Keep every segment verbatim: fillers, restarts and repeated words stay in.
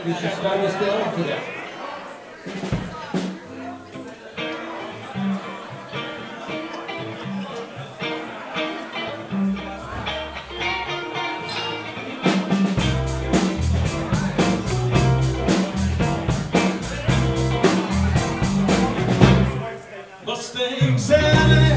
You should study still for that. Mustang Sally.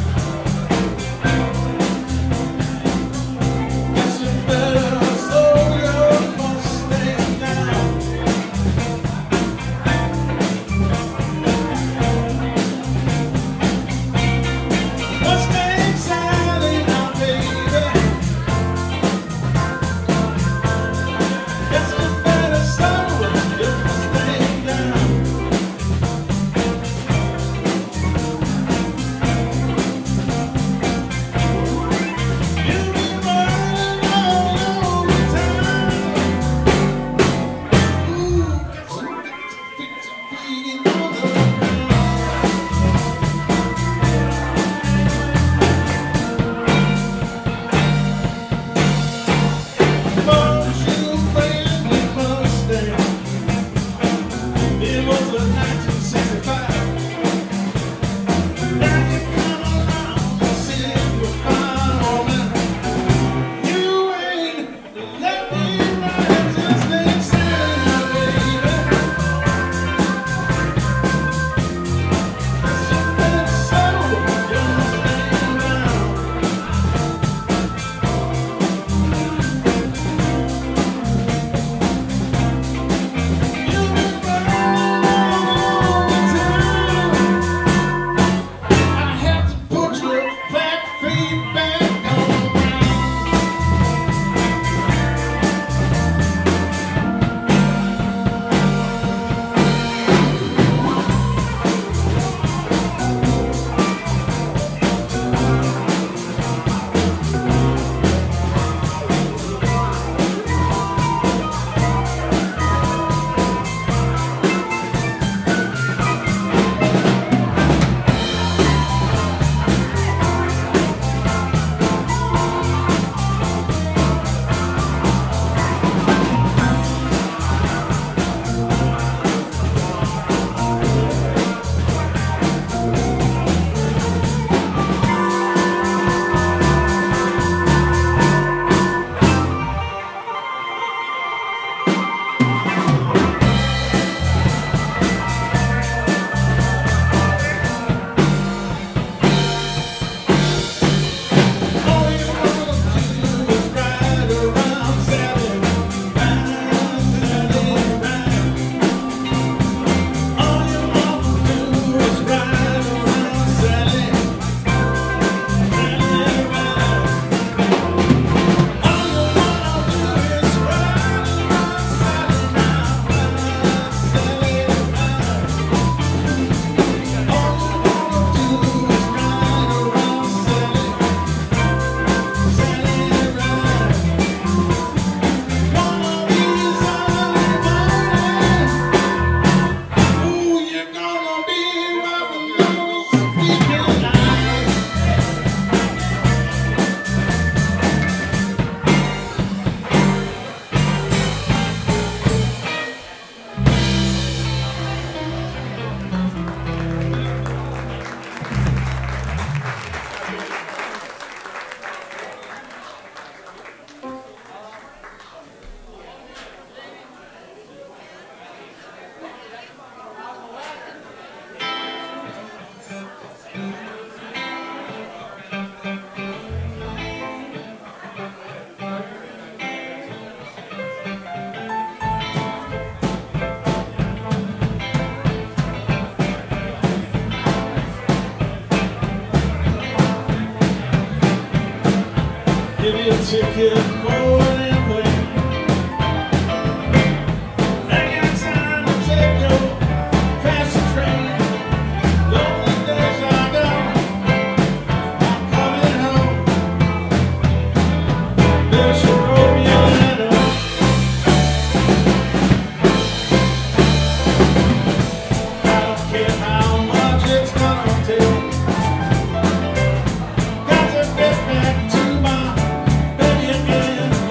Give me a ticket for an airplane. I got time to take your fast train. Lonely days are gone. I'm coming home. There's your Romeo letter. I don't care how much it's gonna take. Got to get back to my baby again.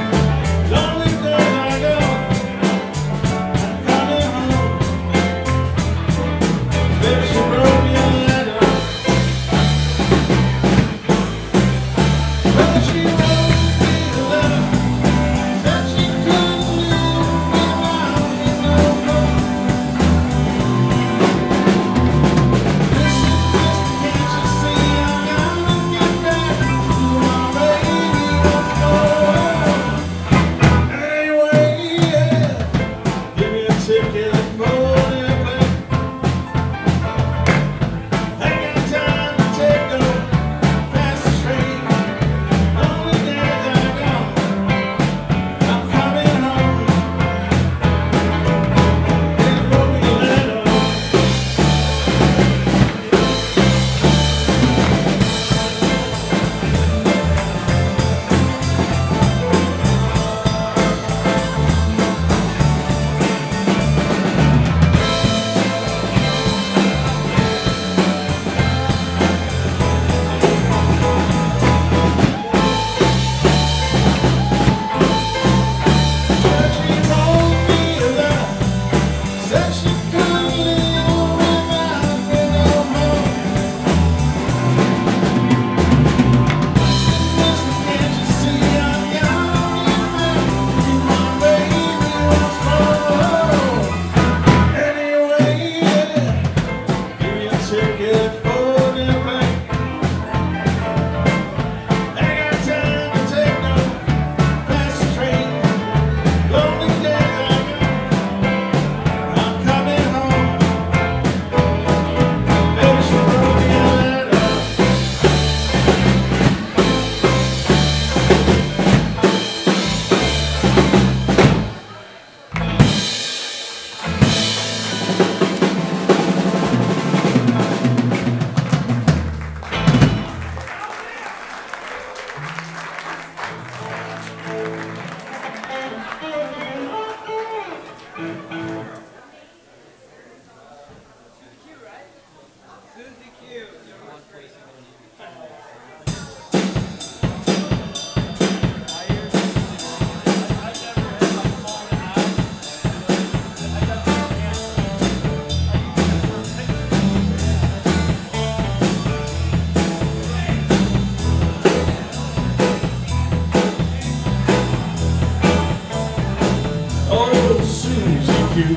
Q.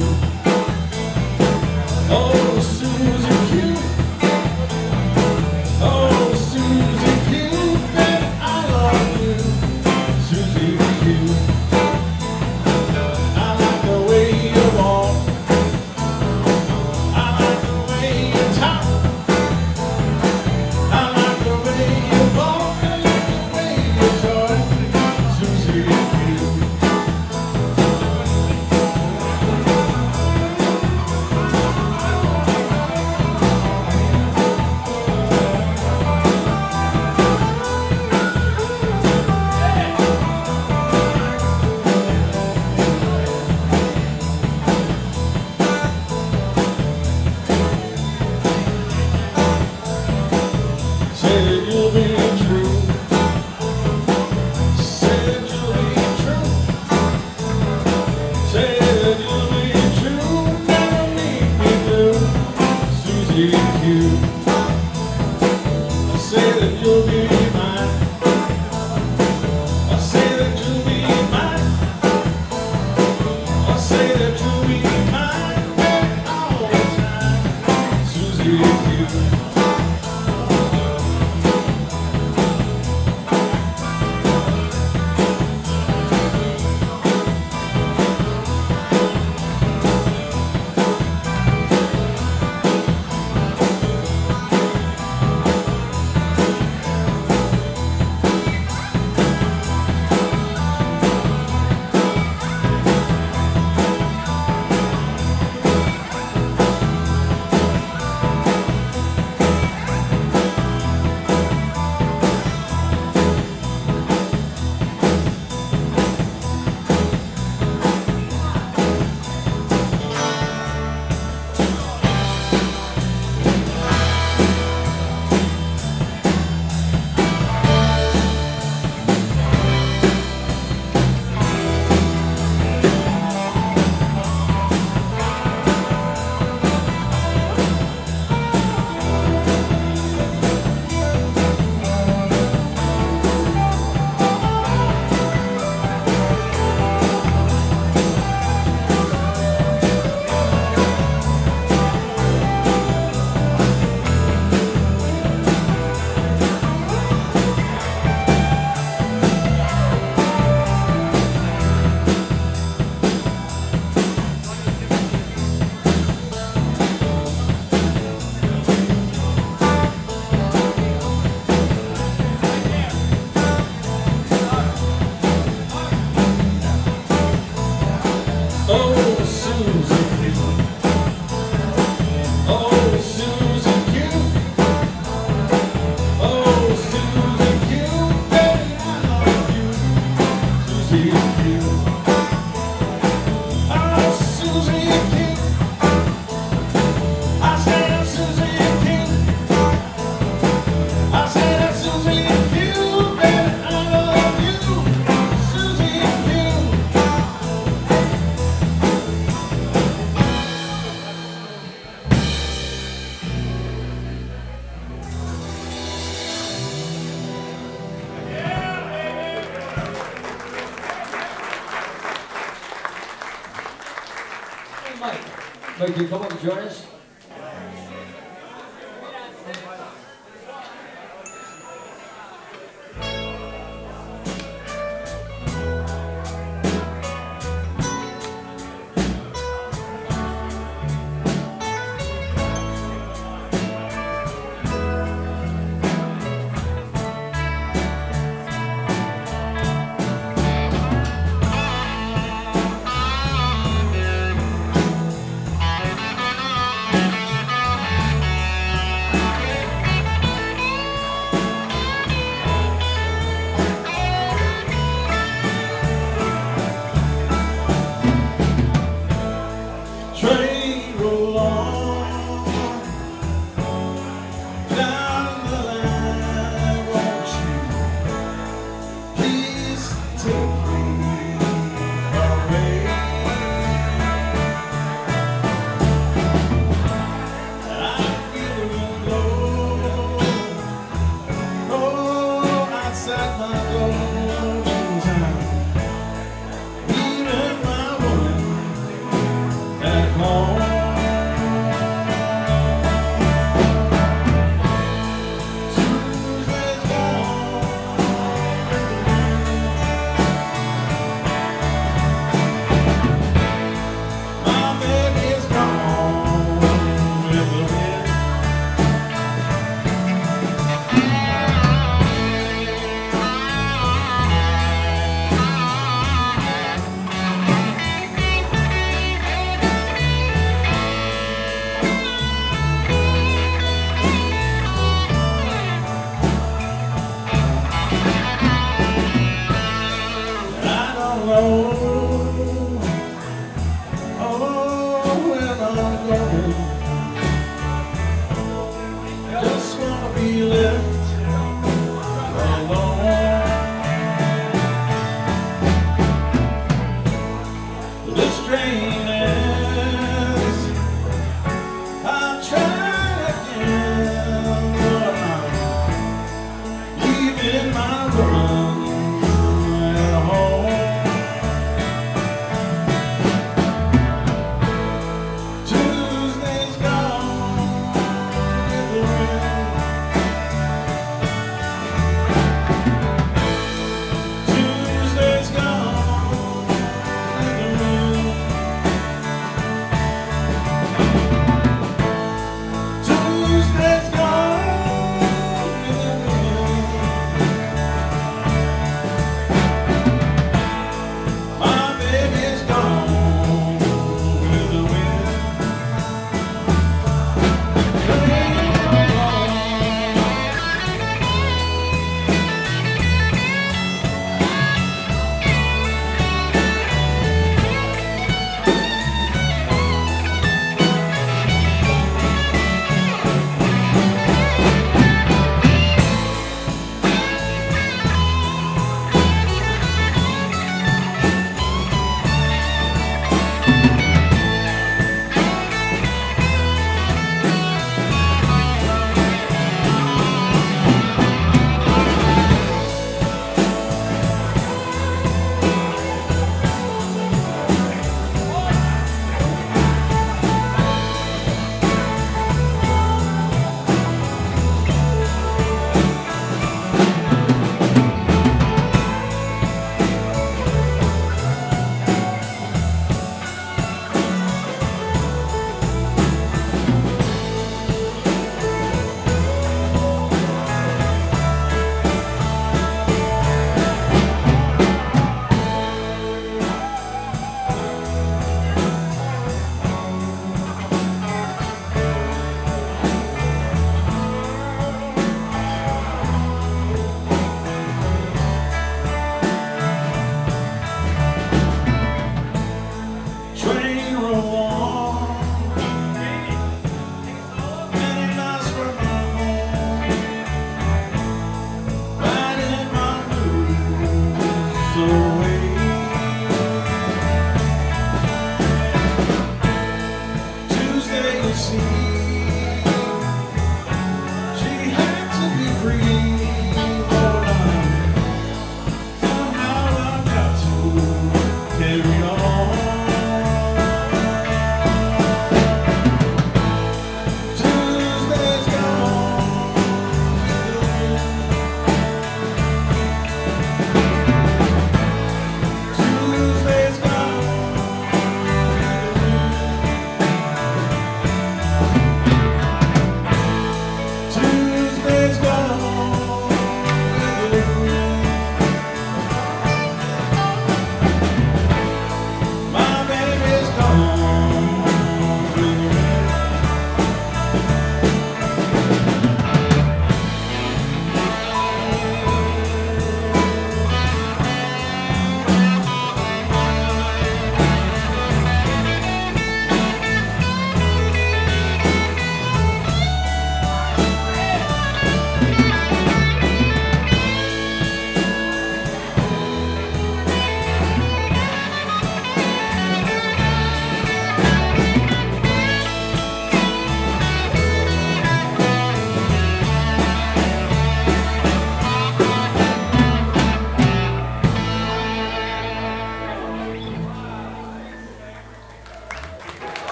Oh, Susie Q. Oh, Susie Q. Baby, I love you, Susie Q. I like the way you walk. I like the way you talk. I like the way you walk. I like the way you talk, Susie Q. Said you'll be true. Said you'll be true. Said you'll be true. Never leave me blue, Susie Q. I say that you'll be mine. I say that you'll be mine. I say that you'll be mine, baby, all the time, Susie Q. Oh, Susie Q. Oh, Susie Q. Oh, Susie Q. Baby, I love you, Susie Q. Oh, Susie Q. I said Susie Q. I said Susie Q. Baby, I love you, Susie Q. Mike, Mike, you come up and join us? I know where I'm going. Just wanna be left alone. This train ends, I'll try again, but I'm leaving my run at home.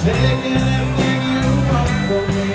taking everything you want from me.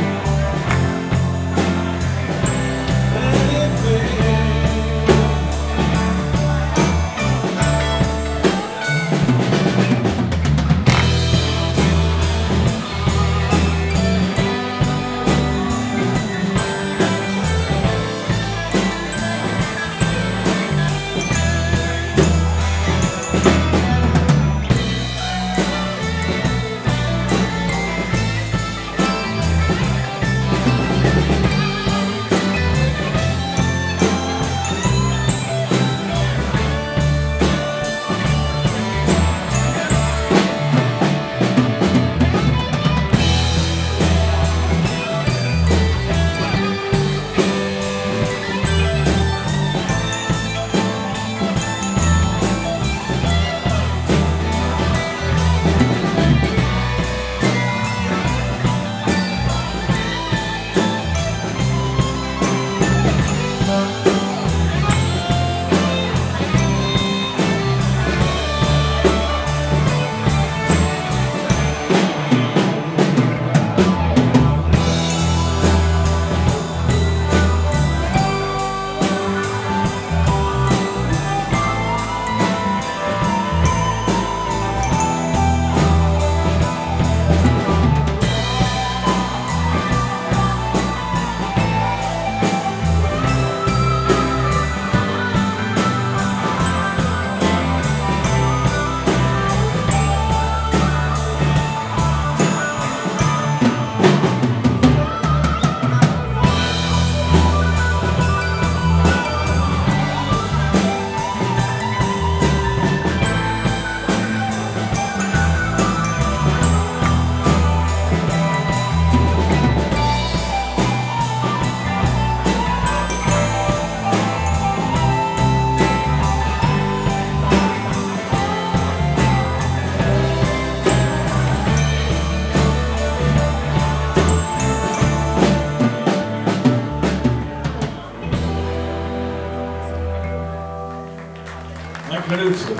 Mike Manuzzi.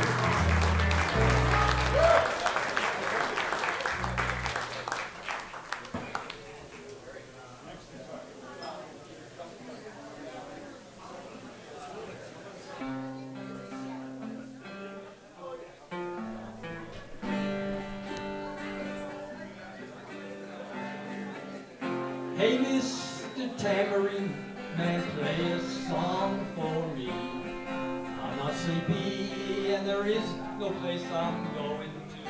Hey, Mister Tambourine Man, play a song for me. I'm not sleepy and there is no place I'm going to.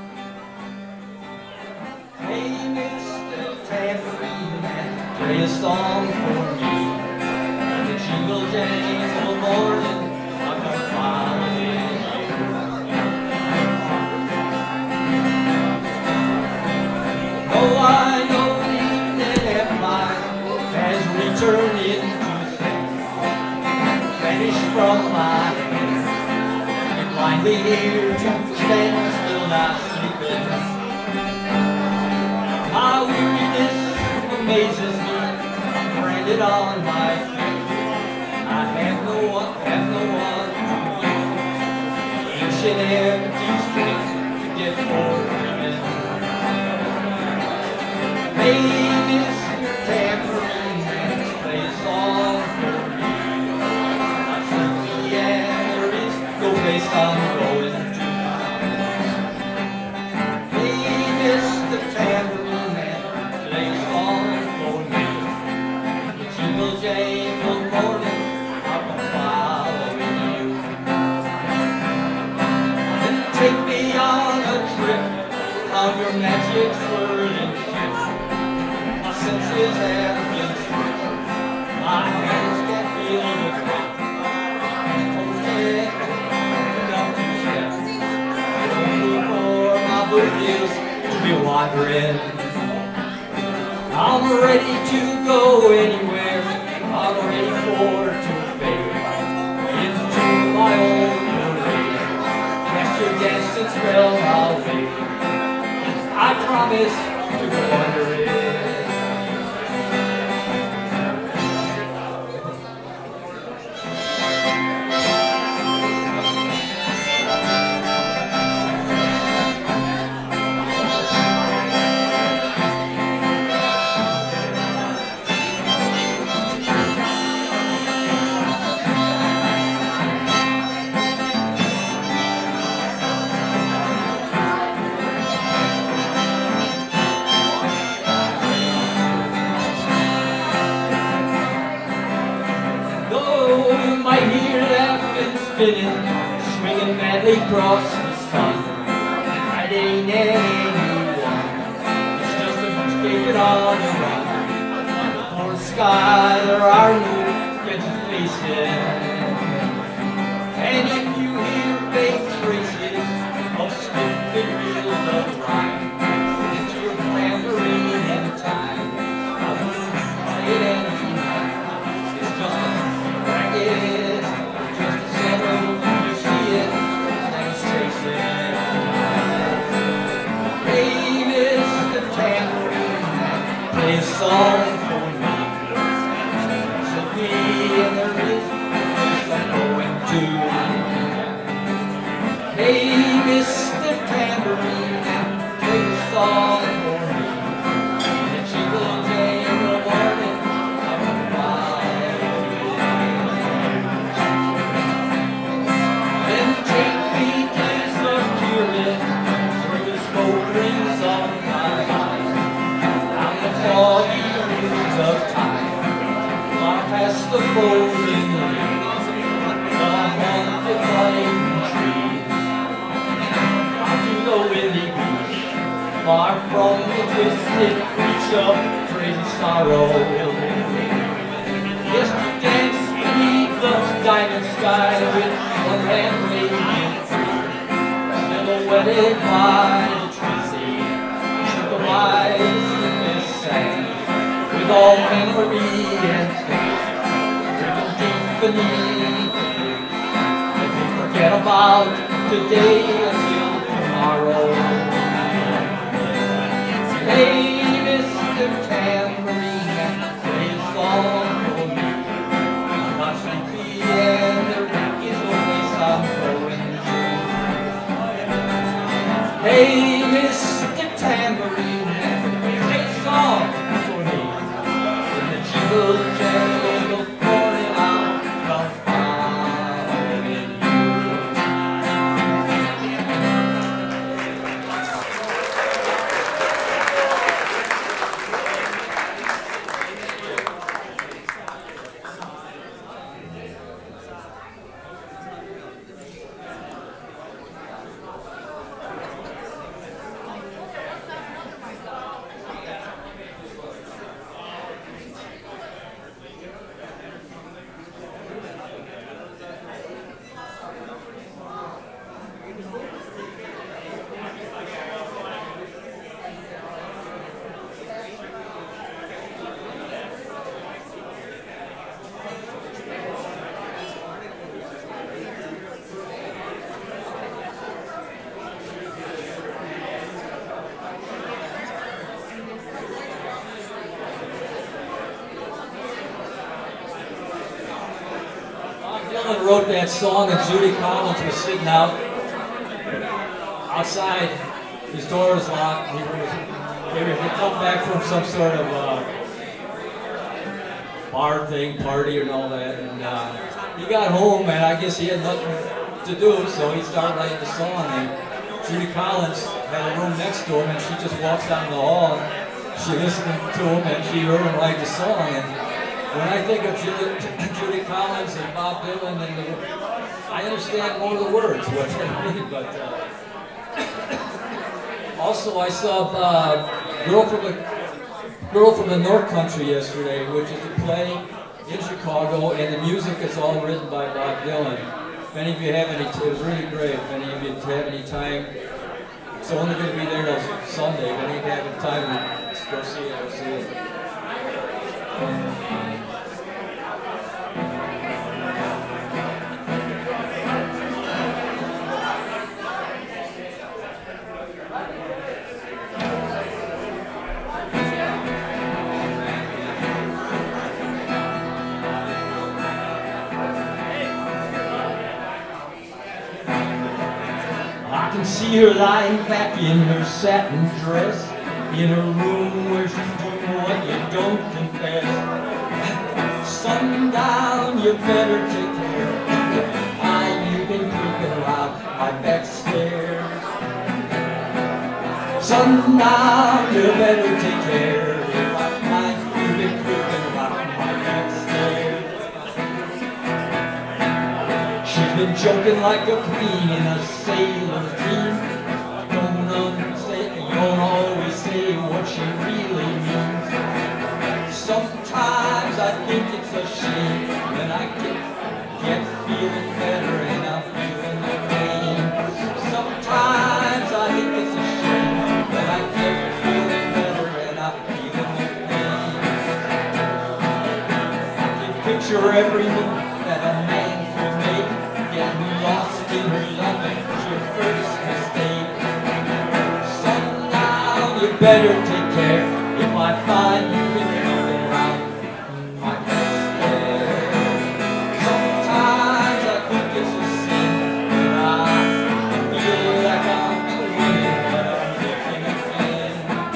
Hey, Mister Tambourine Man, play a song for me. The jingle jangle all morning, I'm gonna follow you. Oh, I don't even that mine has returned into sense, vanished from my hands, and blindly here to stand still not sleeping. My weariness amazes me, branded on my face. I have no one, have no one to use ancient empty streets to get over it. Hey, Mister Tambourine Man, play a song for me. I'm sleepy and there is no place I'm going to. Hey, Mister Tambourine Man, play a song for me. The jingle jangle morning, I'm following you. Then take me on a trip on your magic swirling ship. Senses have been stripped, my hands can feel the grip. Got to step, only for my boot is to be wandering. I'm ready to go anywhere, I'm ready for to fade into my own domain. Cast your dancing spell I'll fade. I promise to go under it. spinning, swinging madly across the sun. It ain't anyone, it's just a taking on the run. For the sky there are no sketchy faces, and if you hear bass traces of stupid wheels of rhyme, it's your tambourine in time. I wouldn't play it any night. It's just a racket, just a settle, you see it, and it's chasing. Hey, Mister Tambourine Man, play a song for me. So me and there is I'm going to. Hey, Mister Tambourine Man, play a song for me. And a jingle jangle morning of a violin. Then take me to Security through the smoke rings of my mind. Down the foggy rings of time, far past the frozen leaves, the haunted pine trees, out to the windy beach, far from the twisted reach of crazy sorrow. Yes, to dance beneath the diamond sky with one hand waving free, silhouetted by the tree, should the wise this sang, with all memory and faith, driven deep beneath the bleak. Let me forget about today until tomorrow. Hey, Mister Tambourine Man, play a song for me. I'm not sleepy and the week is the place I'm going to. Hey, Mister Tambourine Man, play a song for me. In the jingle jangle of morning I'm following you. Dylan wrote that song and Judy Collins was sitting out outside. His door was locked. He was, they were he'd come back from some sort of uh, bar thing, party and all that. And uh, he got home and I guess he had nothing to do, so he started writing the song. And Judy Collins had a room next to him and she just walked down the hall. And she listened to him and she heard him write the song. And when I think of Judy, Judy Collins and Bob Dylan, and the, I understand more of the words, what they mean, but uh, also I saw uh, Girl from the Girl from the North Country yesterday, which is a play in Chicago, and the music is all written by Bob Dylan. If any of you have any, it was really great. If any of you have any time, it's only going to be there till Sunday. If any of you have time, go see it. Go see it. I can see her lying back in her satin dress, in a room where she's doing what you don't confess. Sundown, you better take care. Why you've been creeping around my back stairs. Sundown, you better take care. Why you've been creeping around my back stairs. She's been been joking like a queen in a sailor's dream. Don't understand, you don't always say what she really means. Sometimes I think it's a shame when I get, get feeling better and I'm feeling the pain. Sometimes I think it's a shame when I get feeling better and I'm feeling the pain. I can picture every move that a man could make, getting lost in her love and your first mistake. So now you better take care if I find you in coming around my best there. Sometimes I think it's a sin, but I feel like I'm winning, but I'm looking again.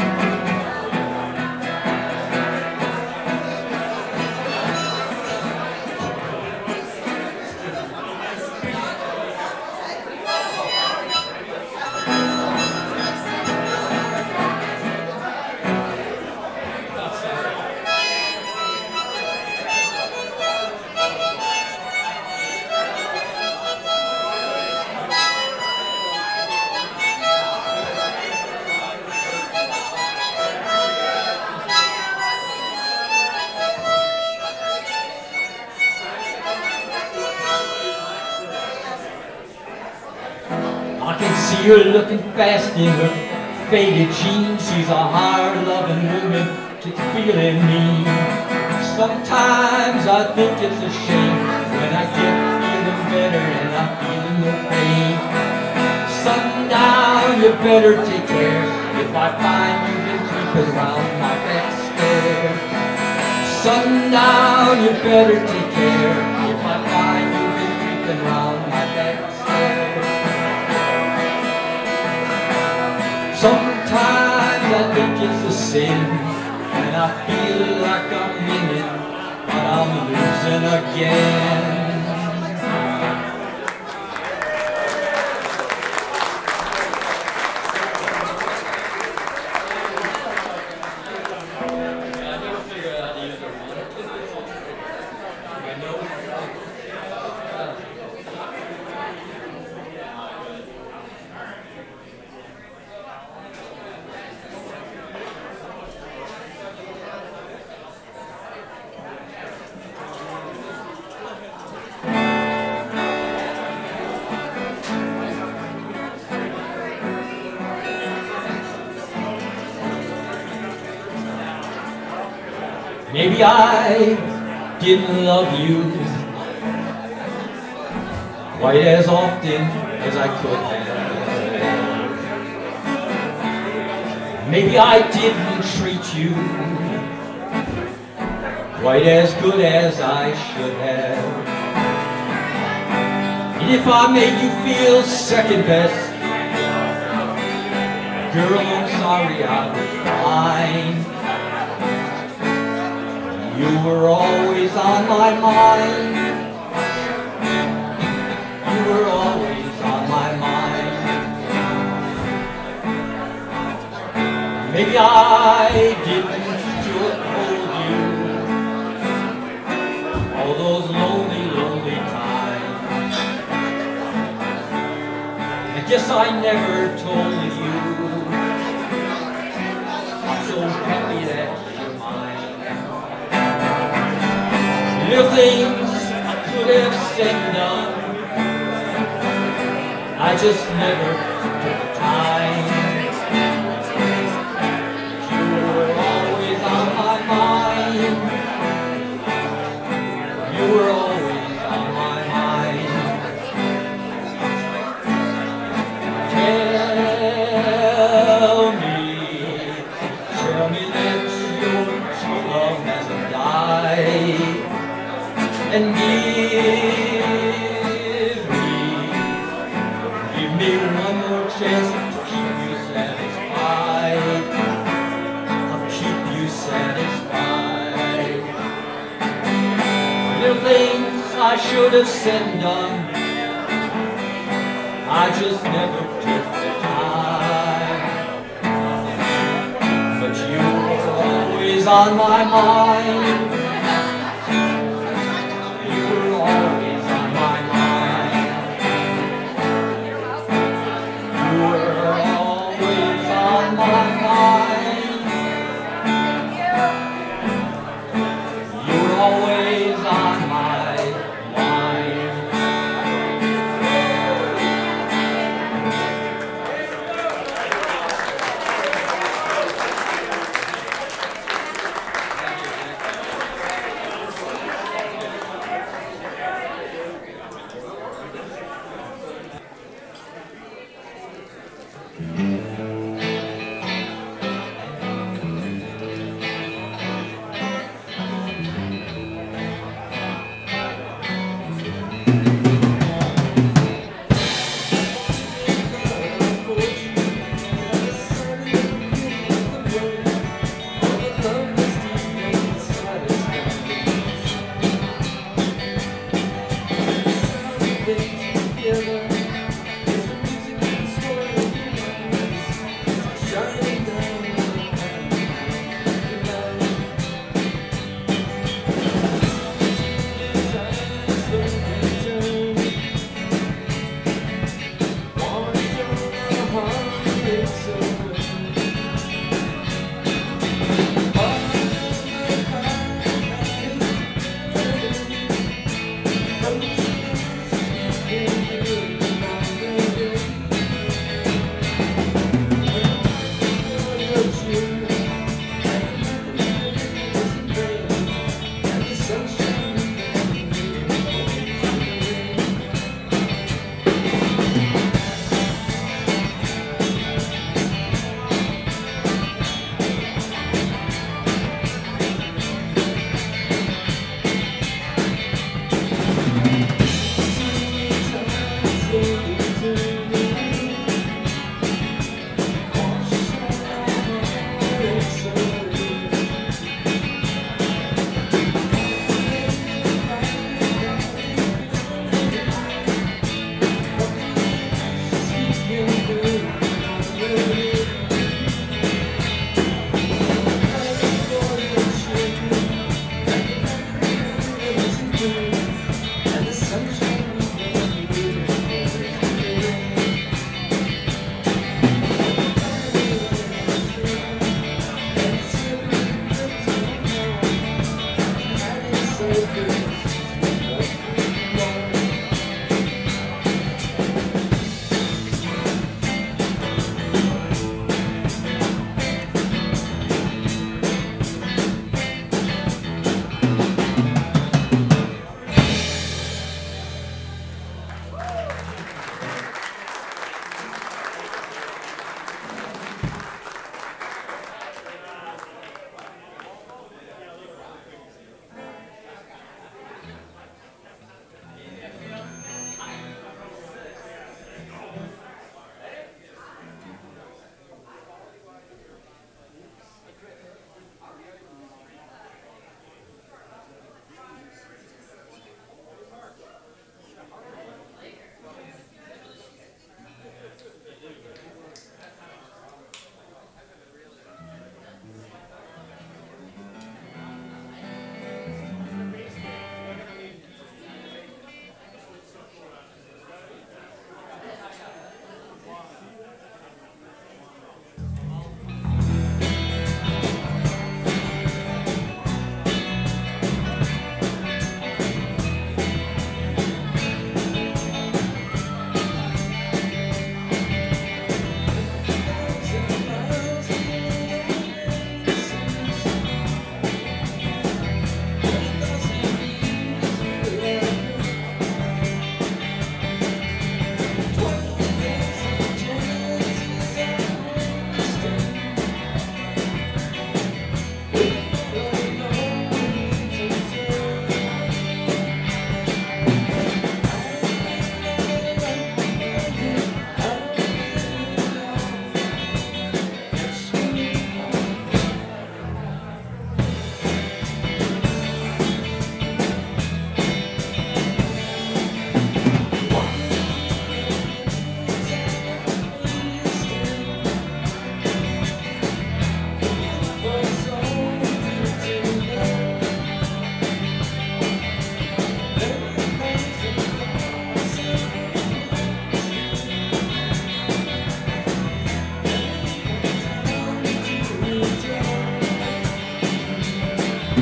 I can see her looking fast in her faded jeans. She's a hard-loving woman, she's feeling mean. Sometimes I think it's a shame when I get feeling better and I'm feeling no pain. Sundown, you better take care if I find you've been creeping around my back stair. Sundown, you better take care if I find you've been creeping around my back stair. Sometimes I think it's a sin, and I feel like I'm winning, but I'm losing again. Maybe I didn't love you quite as often as I could have. Maybe I didn't treat you quite as good as I should have. And if I made you feel second best, girl, I'm sorry, I was blind. You were always on my mind. You were always on my mind. Maybe I didn't just hold you all those lonely, lonely times. I guess I never told you I'm so happy that you're mine. Little things I could have said and done, I just never took the time. You were always on my mind. You were always on my mind. Tell me, tell me that your true love hasn't died. And give me, give me one more chance to keep you satisfied. I'll keep you satisfied. Little things I should have said and done, I just never took the time. But you were always on my mind. Always on my mind.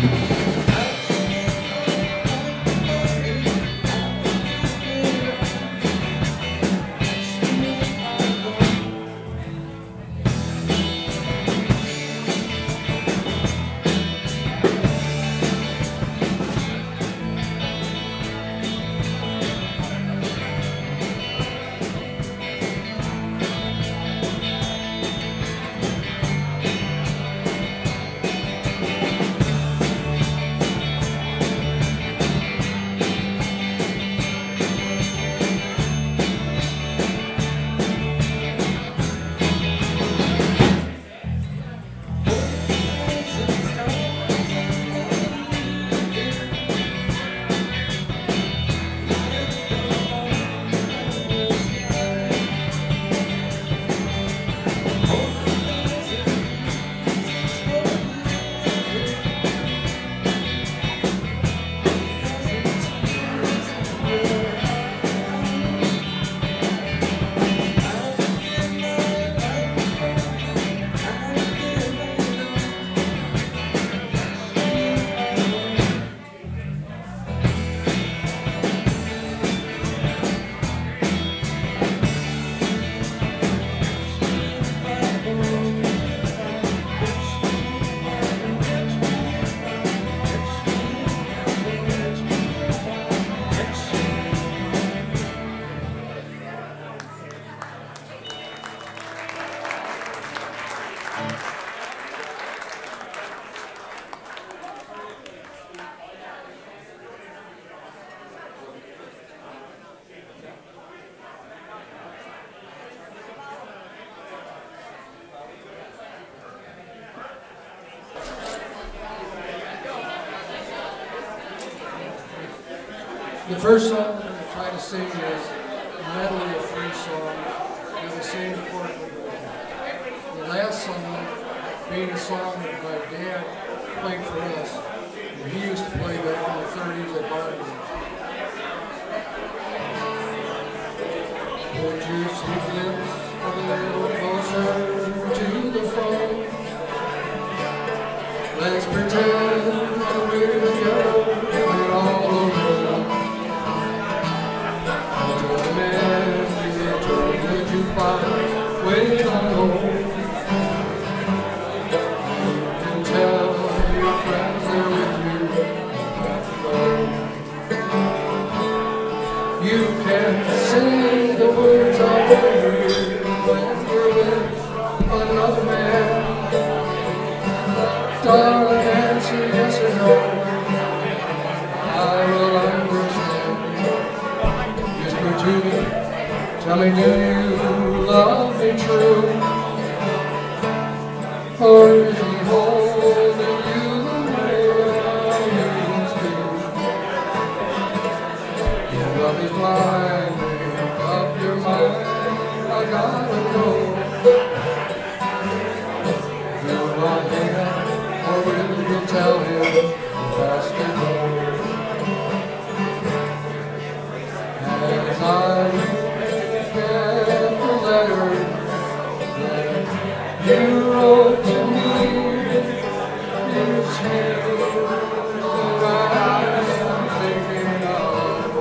The first song I'm going to try to sing is a medley of three songs with the same chord progression. The last song being a song that my dad played for us, and he used to play back in the thirties at Barney's. Would you sit lips a little closer to the phone? Let's pretend that we're together, we're all alone. Wait on hold. You can tell your friends they're with you. You can say the words I heard when you're with another man. Darling, answer yes or no. I will understand. Whisper to me, tell me, do you love me true? Or is he holding you the way I used to? Your love is blind, make up your mind, I gotta know. Do I hang or will you tell him he has to go? As I you wrote to me, it's you that I'm thinking of.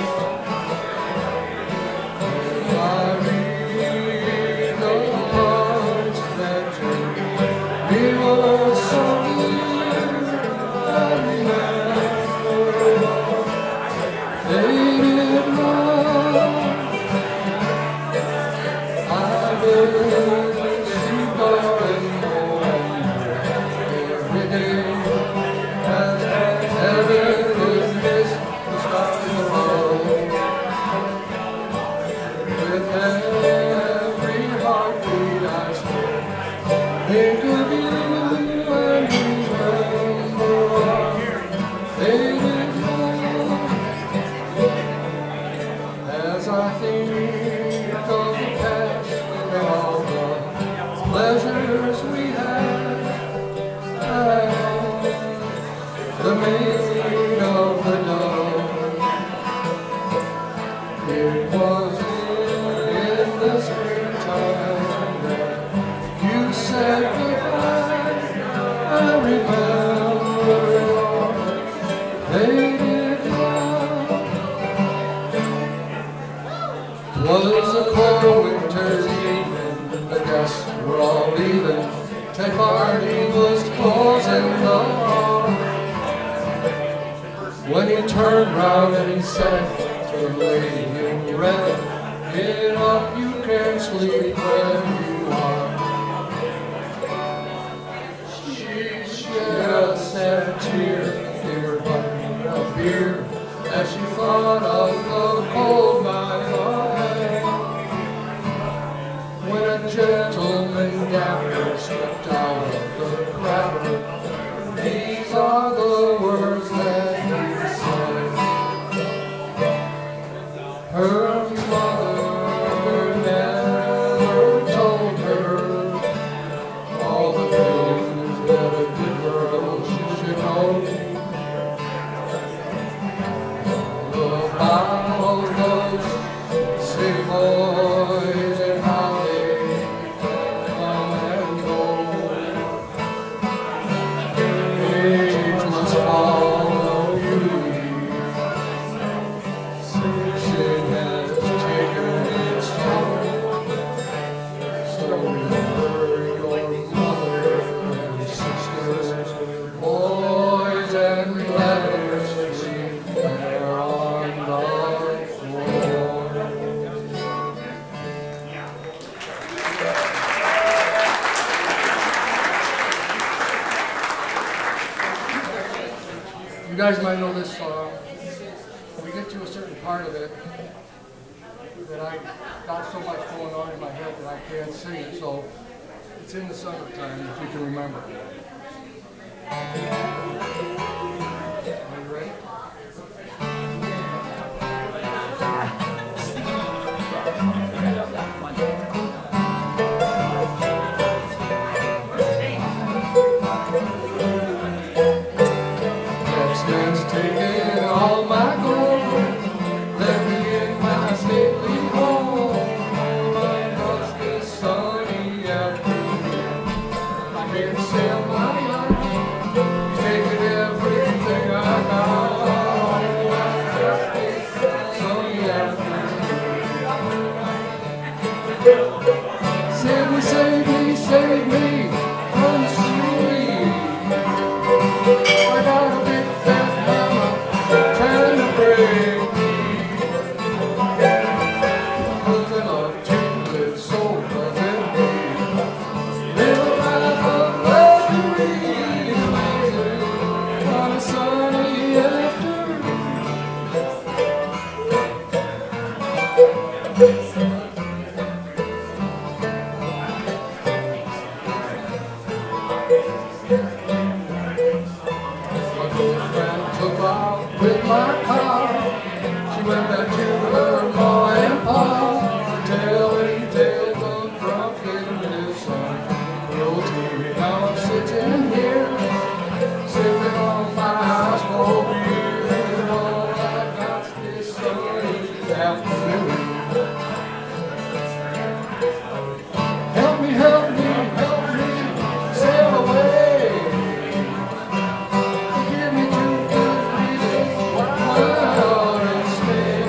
As I read the parts that you we were so near, I remember faded love. I will think of you and remember faded love. As I think of the past and all the pleasures we had, and the maid of the dawn, it was in the springtime that you said goodbye. Ted Barney was closing the door when he turned round and he said to the lady in red, "Get up, you can sleep where you are." She shed a tear, gave her button a beer as she thought of the cold night ahead. When a gentleman dapper stepped out of the crowd, these are the words that he said. Her mother never told her all the things that a good girl should know. The Bible goes, say boys and how they come and go. Age must follow beauty. Sin has taken its toll. So remember your mother and sisters, boys and letters sleep there on the floor. You guys might know this song. We get to a certain part of it that I got so much going on in my head that I can't sing it, so it's in the summertime if you can remember. Are you ready? Next man's taking all my gold, let me in my stately home. What's this sunny afternoon? I can't sail my yacht, he's taking everything I got. What's this sunny afternoon? Save me, save me, save me from the street. I got a big fat mama trying to break me. Cause I love to live so pleasantly. Live a life of luxury, on a sunny afternoon. My girlfriend took off with my car. She went back to her ma and pa, telling tales of drunkenness on cruelty. Now I'm sitting here, sipping on my houseboat beer, and all I got's this sunny afternoon. Help me, help me, help me sail away. Give me two good reasons why I ought to stay.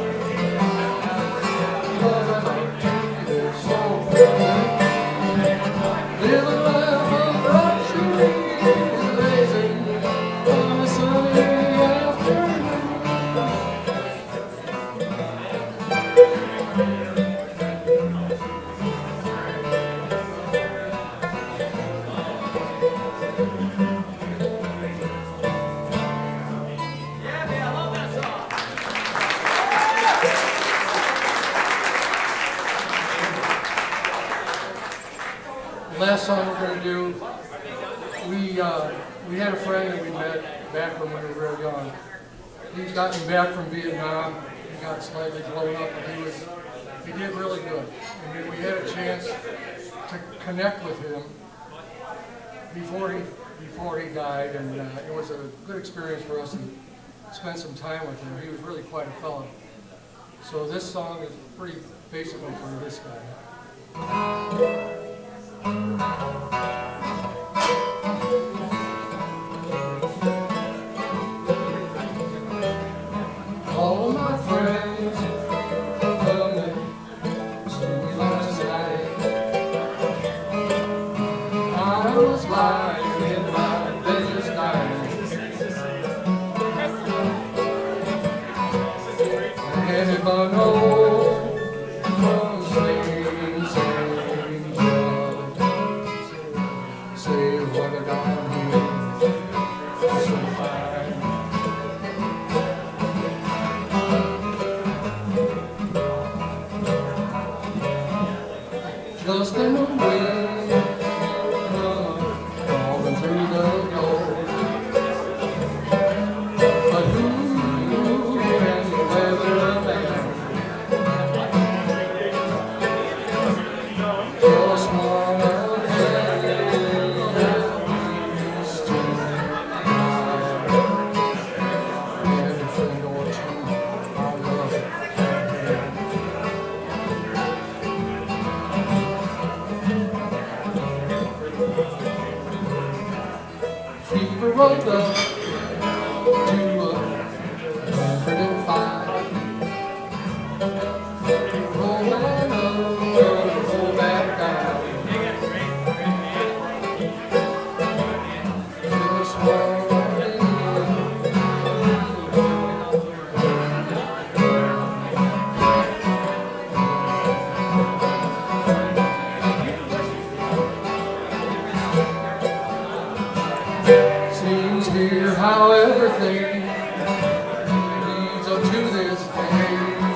Cause I like to live so pleasant. Live a life of luxury, lazy on a sunny afternoon. The last song we're going to do, we uh, we had a friend that we met back when we were real young. He's gotten back from Vietnam. He got slightly blown up, but he was he did really good. And we, we had a chance to connect with him before he before he died, and uh, it was a good experience for us to spend some time with him. He was really quite a fellow. So this song is pretty basic one for this guy. All my friends family, see me last night. I was lying in my bed this night. And if I know from slaves and say what I got here so fine. Just in the wind, falling through the door. But who can weather a man? Just one of them that used to every friend or two I love. Fever rolled up to a hundred and five. Rolling up, roll back down. Just one seems here how everything leads up to this day,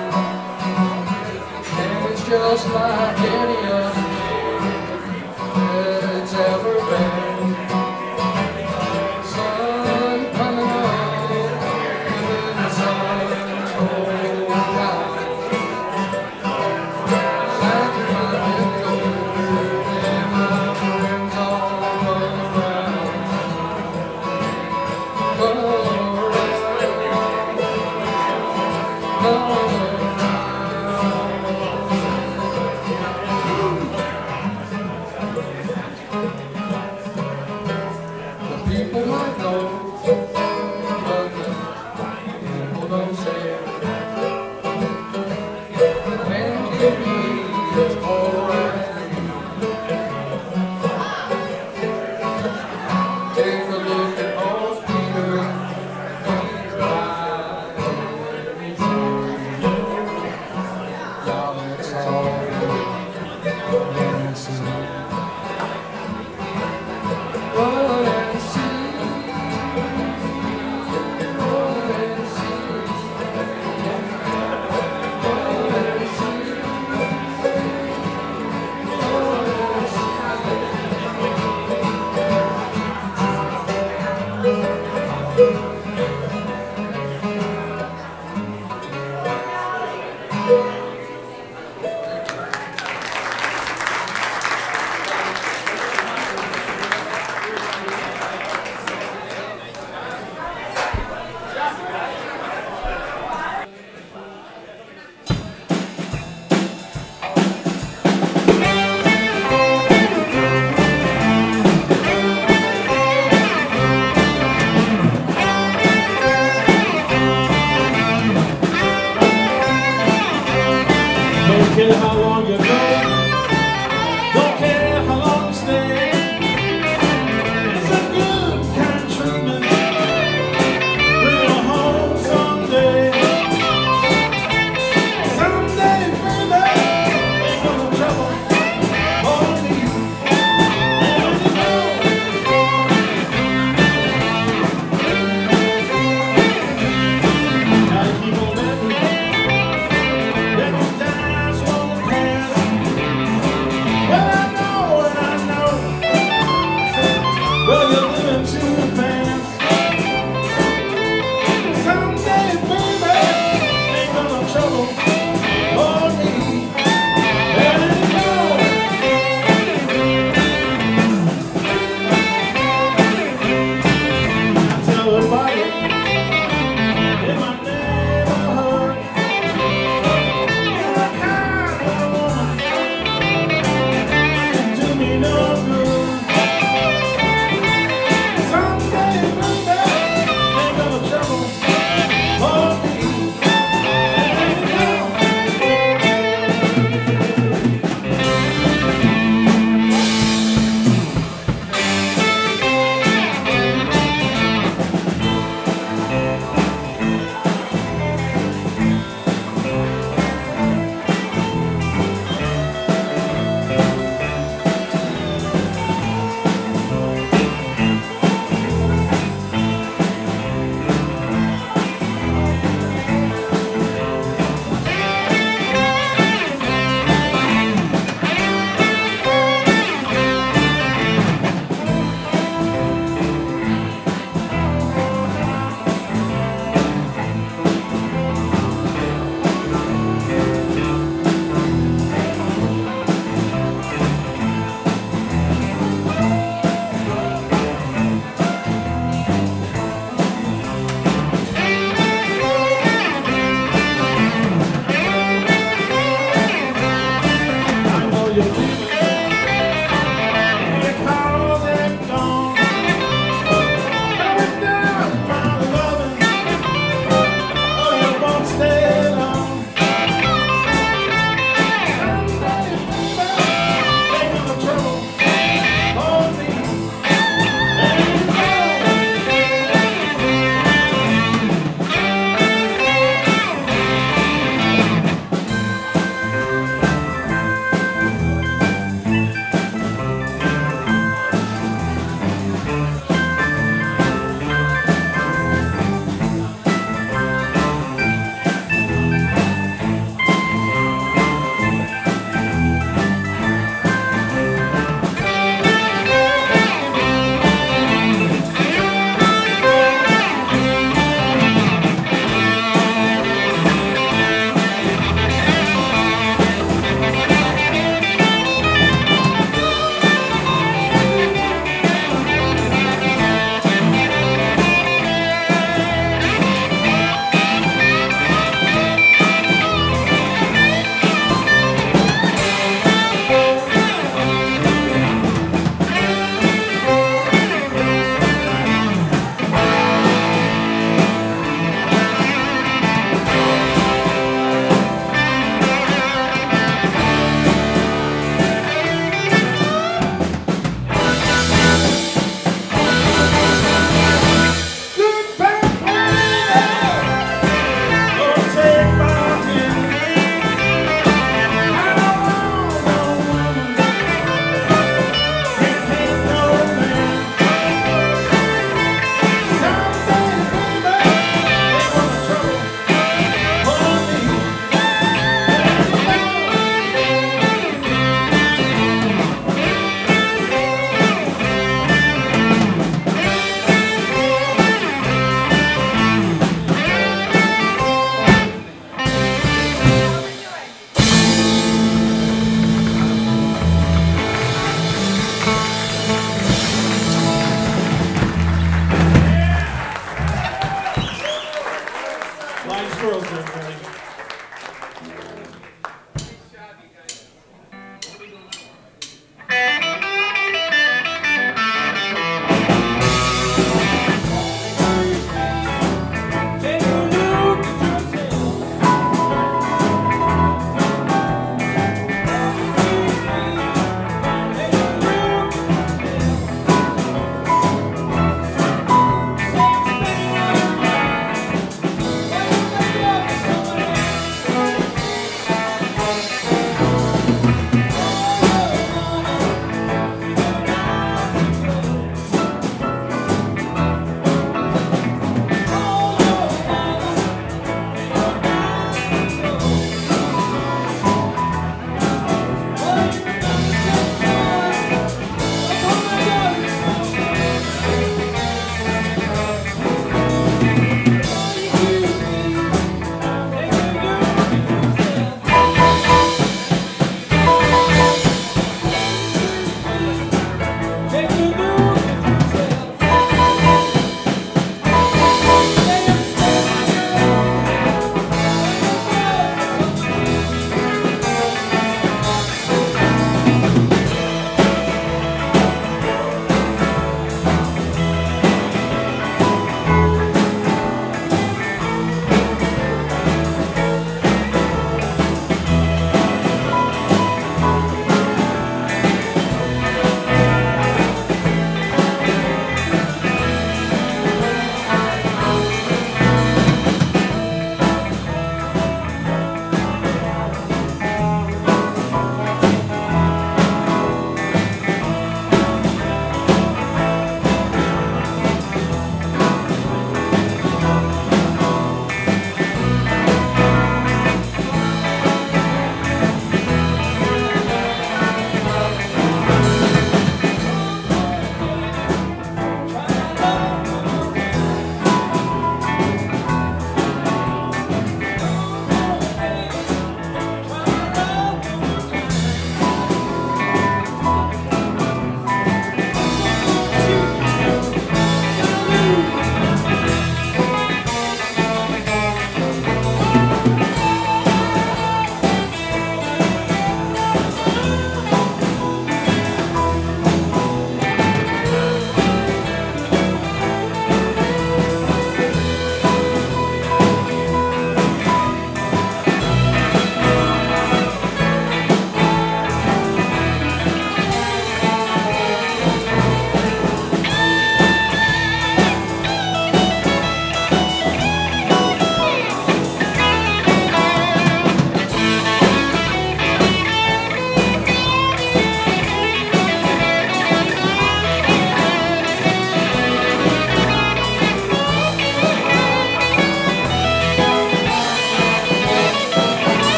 and it's just like any other that it's ever been. Sun coming up, even the sun going down. Back in my window, and my friends all around. The people might know, but the people don't say it. And give me this alright. Take a look at old Peter. Run and see.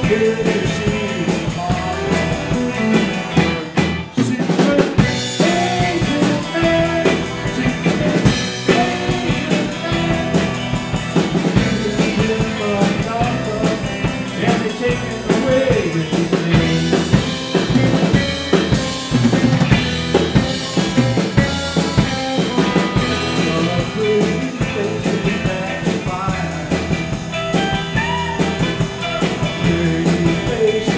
Face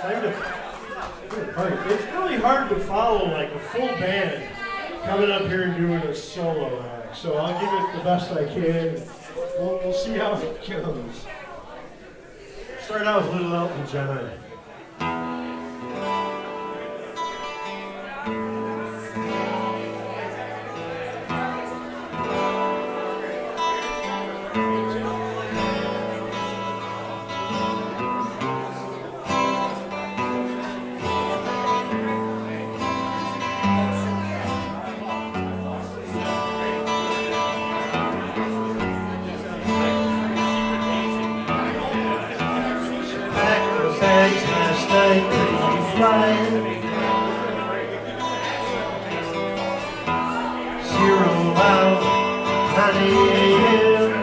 Time to, time to party. It's really hard to follow like a full band coming up here and doing a solo act. So I'll give it the best I can. We'll, we'll see how it goes. Start out with Little Elton John. Zero out, nine a m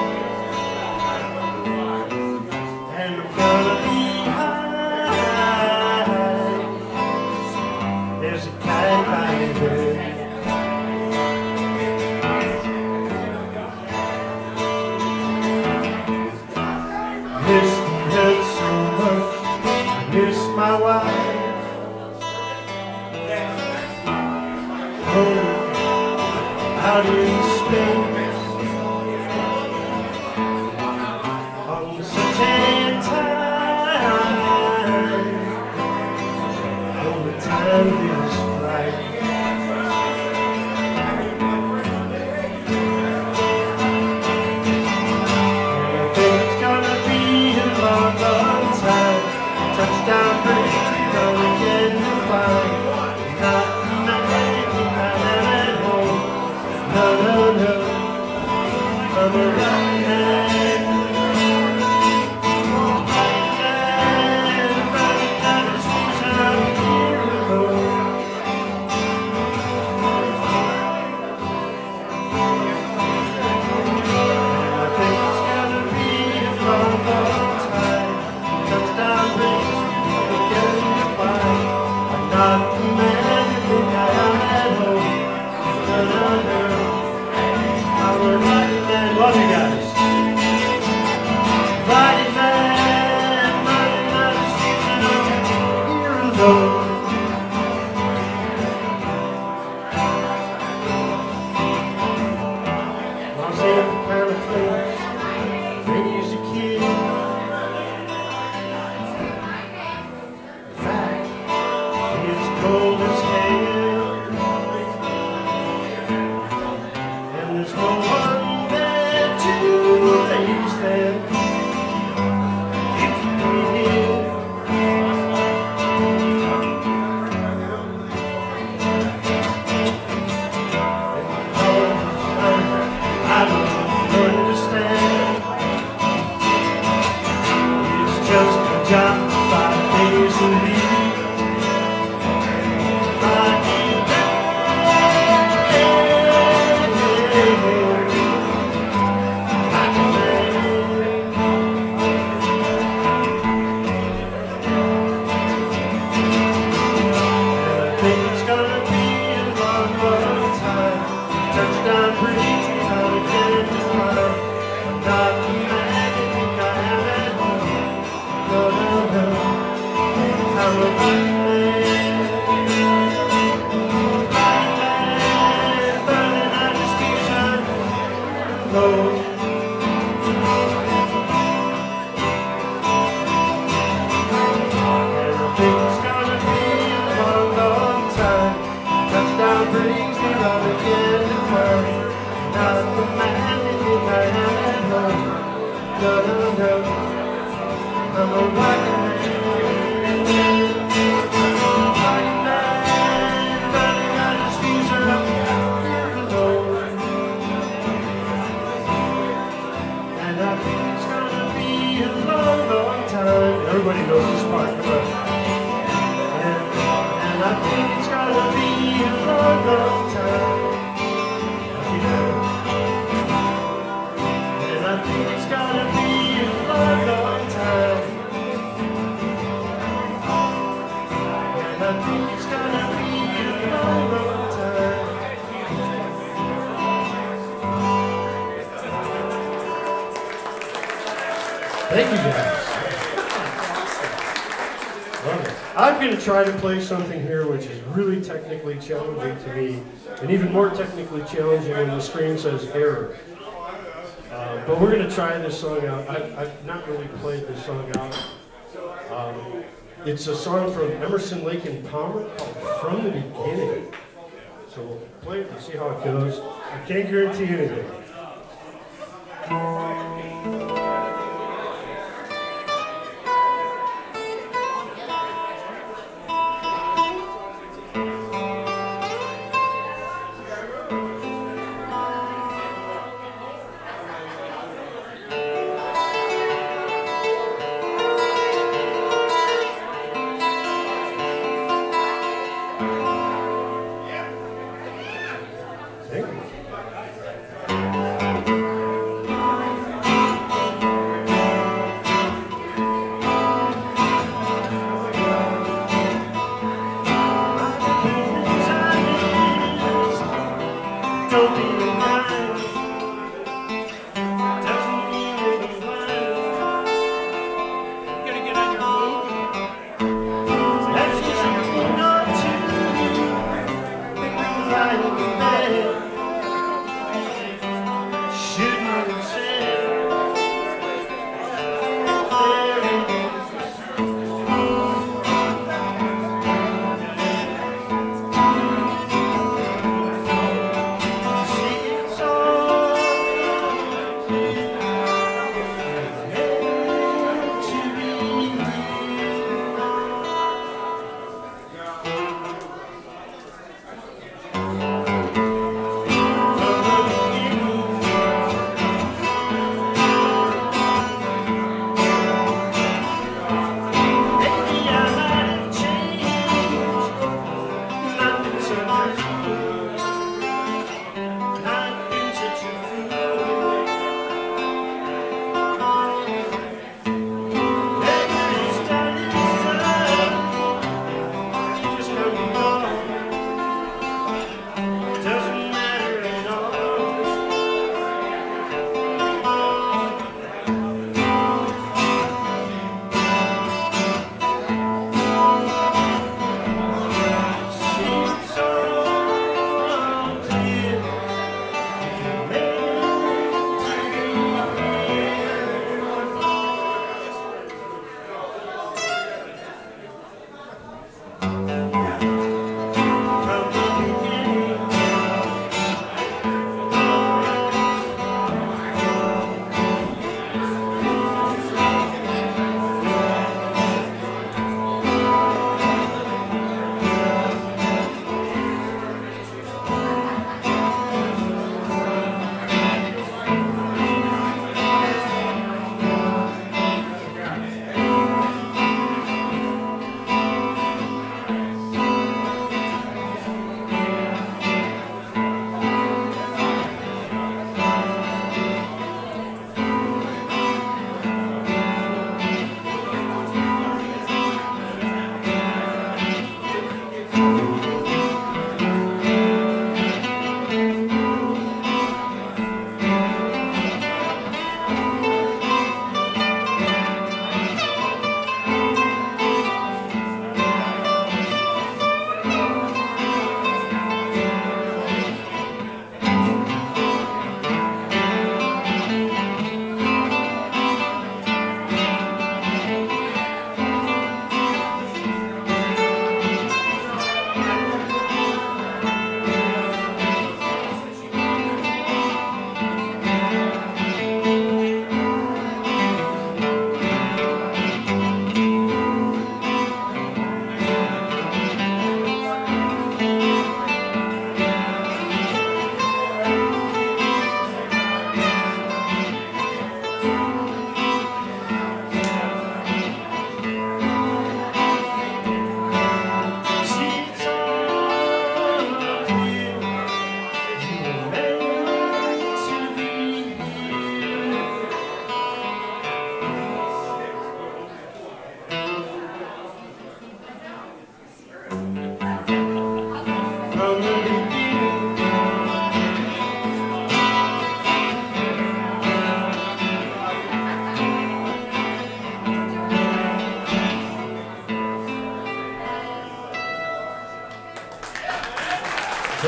and I'm gonna be high. There's a kite by there. Miss the head so much, I miss my wife. Out in space on such a time, all the time is flight. And I think it's gonna be a long, long time. Touchdown bridge, we're gonna get to find. Not no, no, no, I'm a right man. Right man, right down the streets out here alone. And I think it's gonna be a long, long time. Touchdown bridge, we're getting to find. I'm not the man you think I am at home. No, no, no. Love you guys. Riding man, riding down the streets of here alone. Los Angeles kind of place, raised a kid. In fact, it's cold as hell, and there's no one raise them if you need it. I don't understand. It's just a job five days a week. I need that. Touchdown bridge, we gotta get it to mine. I'm not the man you think I am at home. No, no, no, I'm a right man. Right man, burning out the station. No. And I think it's gonna be a long, long time. Touchdown brings me love again. Not the man you think I am at home. No, no, no, I'm a rockin' man. Rockin' man, running out his fuse around here alone. And I think it's gonna be a long, long time. Everybody knows this part, come on. And, and I think it's gonna be a long, long time. And I think it's gonna be a long, long time. And I think it's gonna be a long, long time. Thank you guys. I'm going to try to play something here which is really technically challenging to me, and even more technically challenging when the screen says error. Uh, but we're going to try this song out. I've, I've not really played this song out. Um, it's a song from Emerson, Lake and Palmer called From the Beginning. So we'll play it and see how it goes. I can't guarantee anything. Thank you.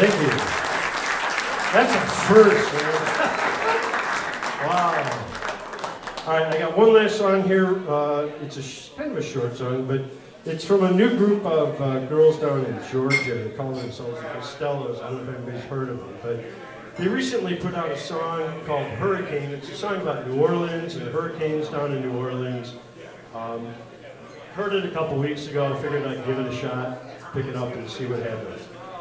Thank you. That's a first, man. Wow. All right, I got one last song here. Uh, it's a sh kind of a short song, but it's from a new group of uh, girls down in Georgia. They call themselves the Costellos. I don't know if anybody's heard of them, but they recently put out a song called Hurricane. It's a song about New Orleans and hurricanes down in New Orleans. Um, heard it a couple weeks ago. I figured I'd give it a shot, pick it up, and see what happens.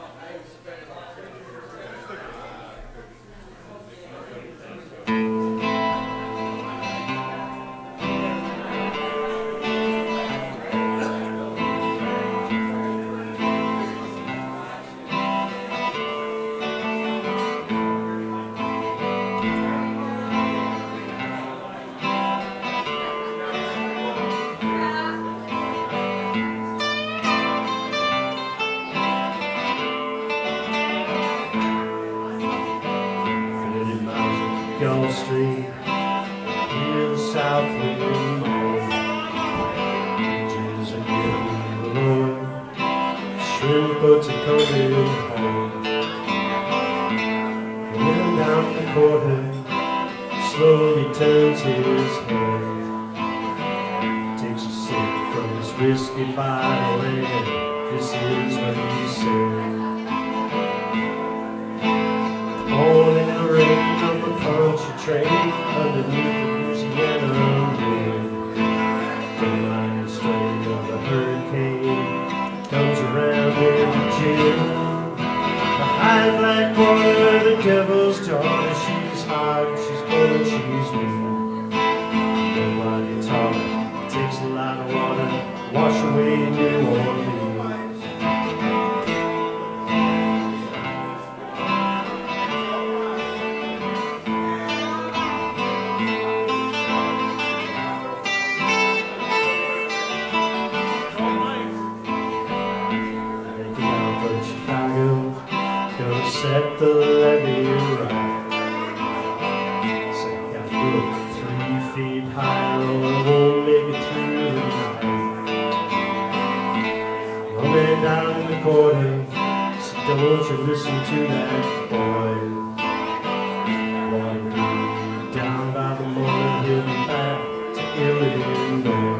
Gulf Stream, here the south wind moans, beaches are getting low, shrimp boats are coming home. When down the quarter, slowly turns his head, takes a sip from his whiskey bottle, and this is what he said. Born in the rain on the country train underneath the Louisiana moon. The line strain of a hurricane comes around in June. The high black water, the devil's daughter, she's hot, she's cold, she's mean. Nobody taught her, takes a lot of water, wash away New Orleans. Set the levee right. So I got booked three feet high, or I won't make it through the night. No man down in the corner, so don't you listen to that boy. Boy, down by the morning, he'll be back to Illinois.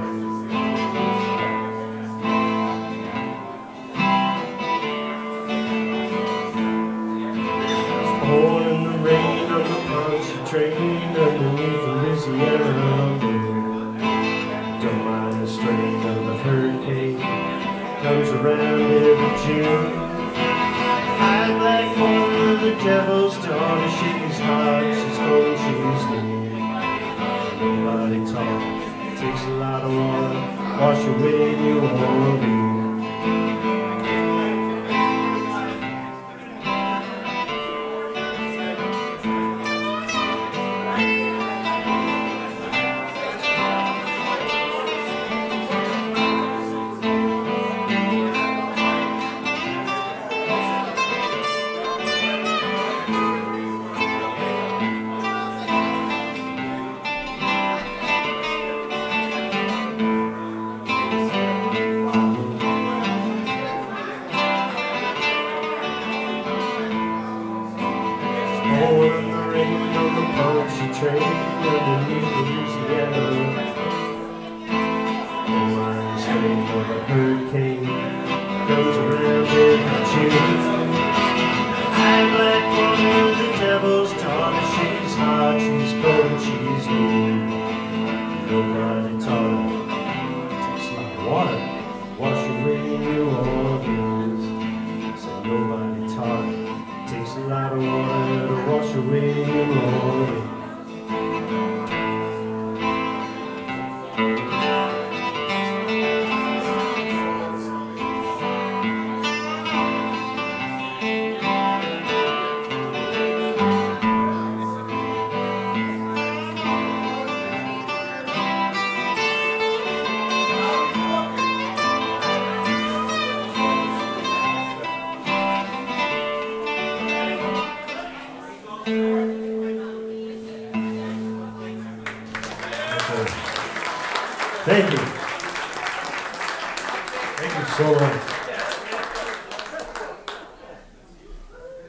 Born in the rain on the country train underneath the Louisiana moon. Don't mind the strain of the hurricane, comes around every June. High black water, the devil's daughter, she's hot, she's cold, she's mean. Nobody talk, takes a lot of water, wash away New Orleans. Born in the rain on the country train underneath the Louisiana. The line strain of a hurricane comes around every June. High black water, the devil's daughter, she's hot, she's cold, she's mean. Nobody taught her, takes a lot of water, wash away New Orleans. So nobody taught her, takes a lot of water to wash away New Orleans. Thank you. Thank you so much.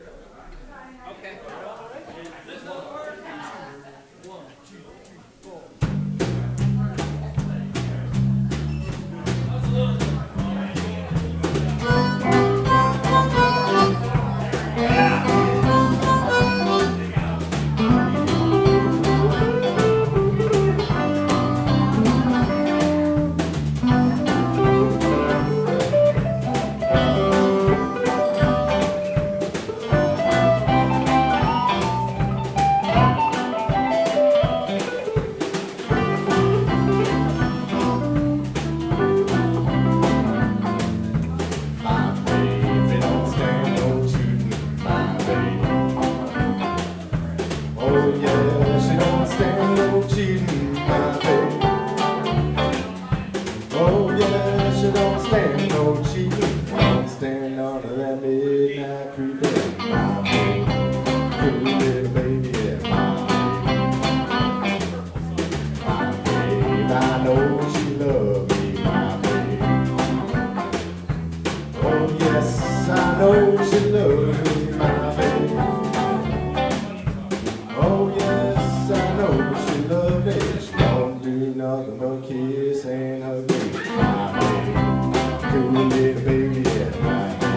Oh yeah, she don't stand no cheating. Don't stand under that midnight creeping. My baby, pretty little baby, yeah, my baby. My baby, I know she loves me, my baby. Oh yes, I know she loves me, my baby. Oh yes, I know she loves me. She don't do nothing but kiss and hug me, my baby. Cool little baby, yeah, my baby.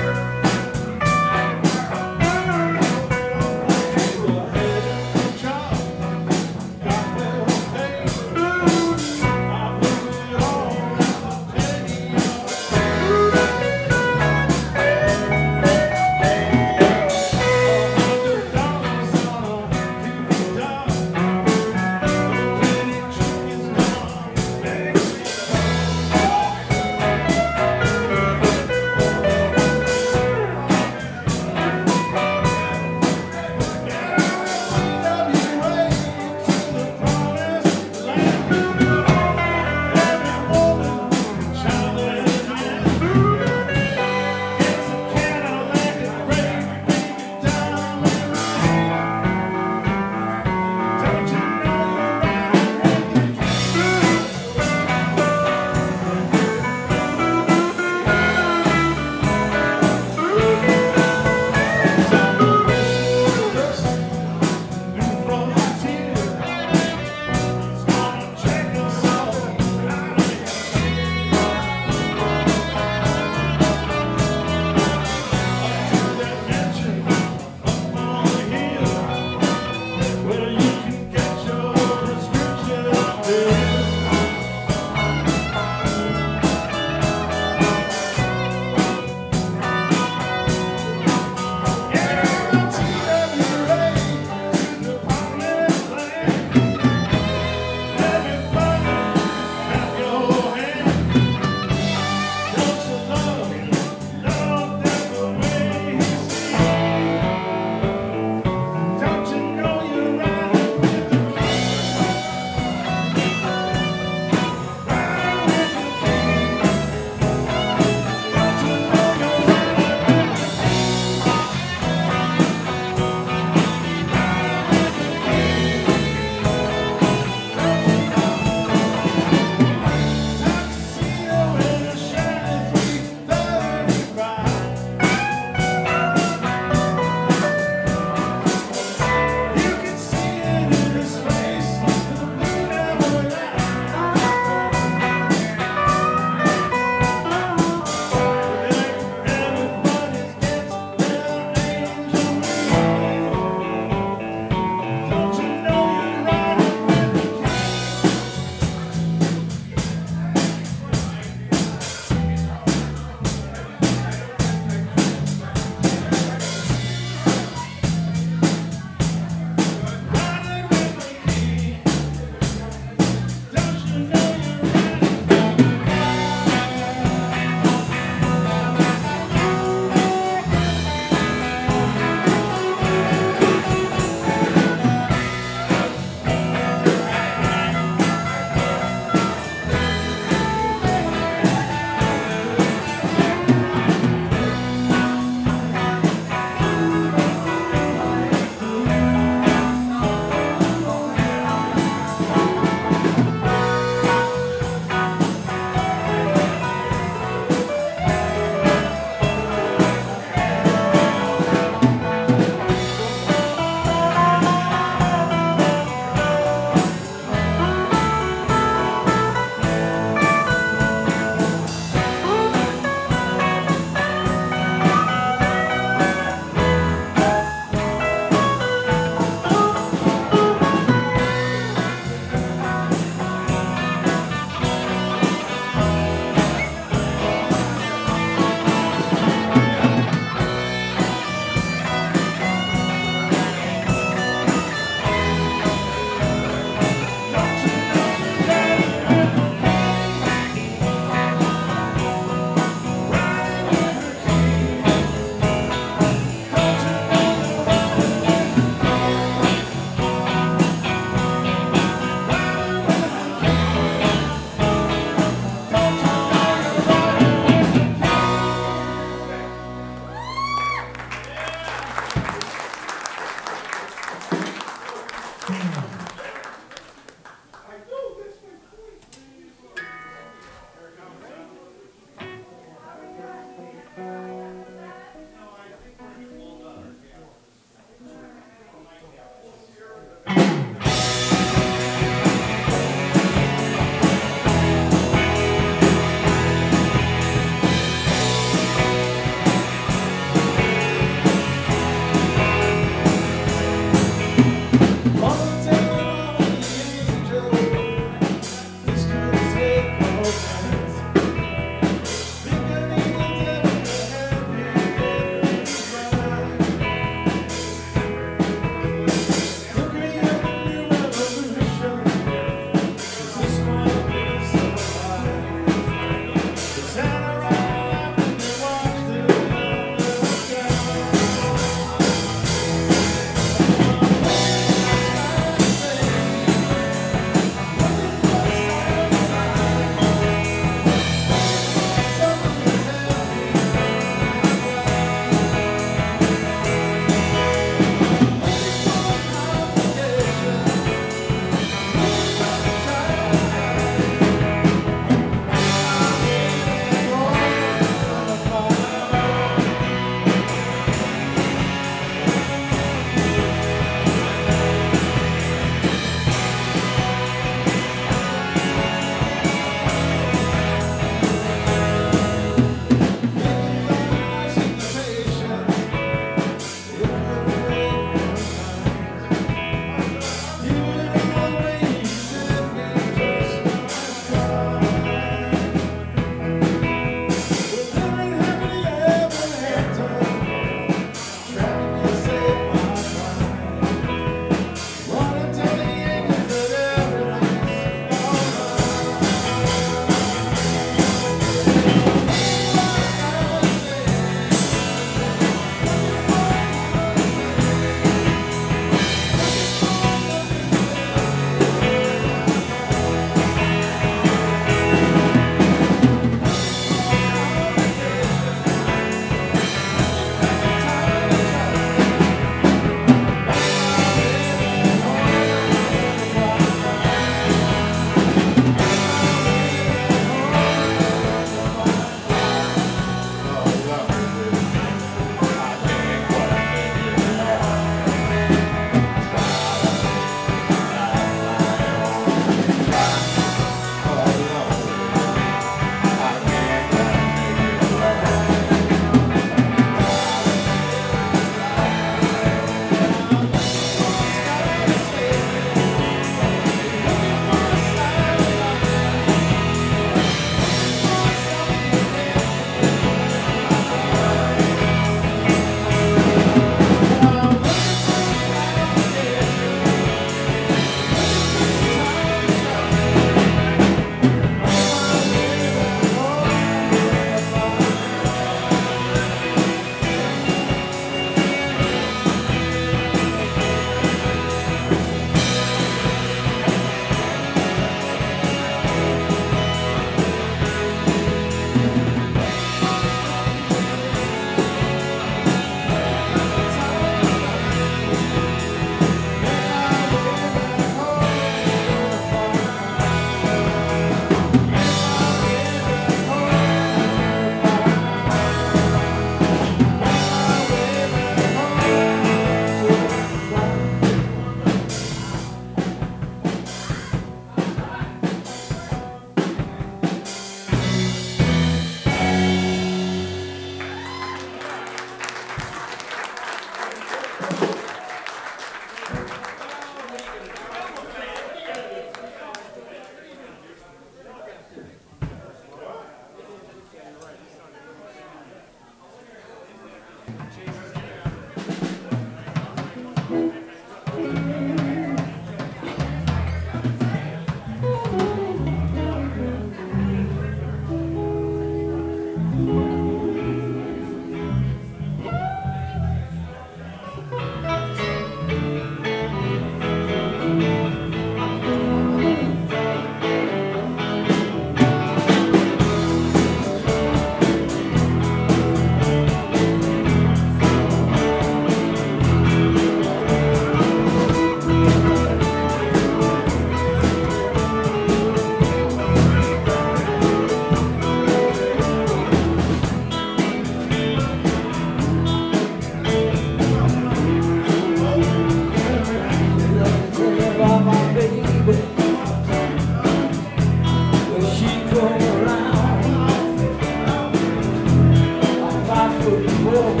before,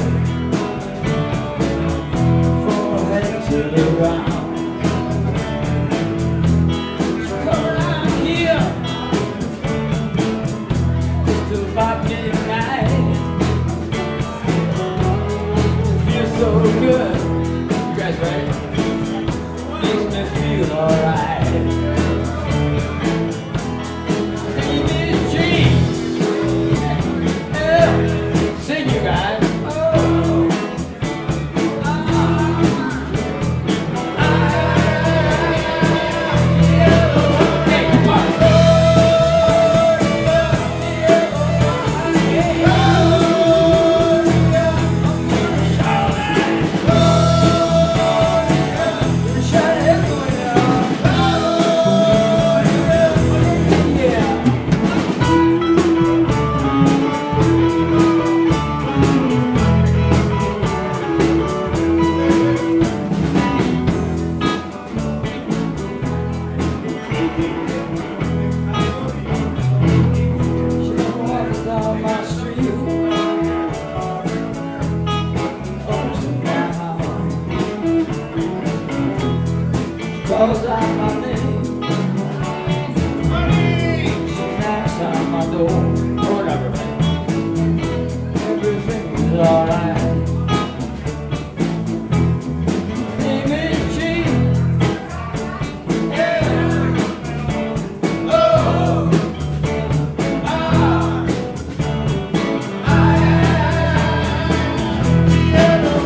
for head to the ground. So come around here, just till about midnight. It feels so good, you guys ready? Makes me feel alright. Calls out my name, she knocks on my door, Lord, everything, everything is alright. Name is Jean, yeah, oh, ah, ah, yeah, oh.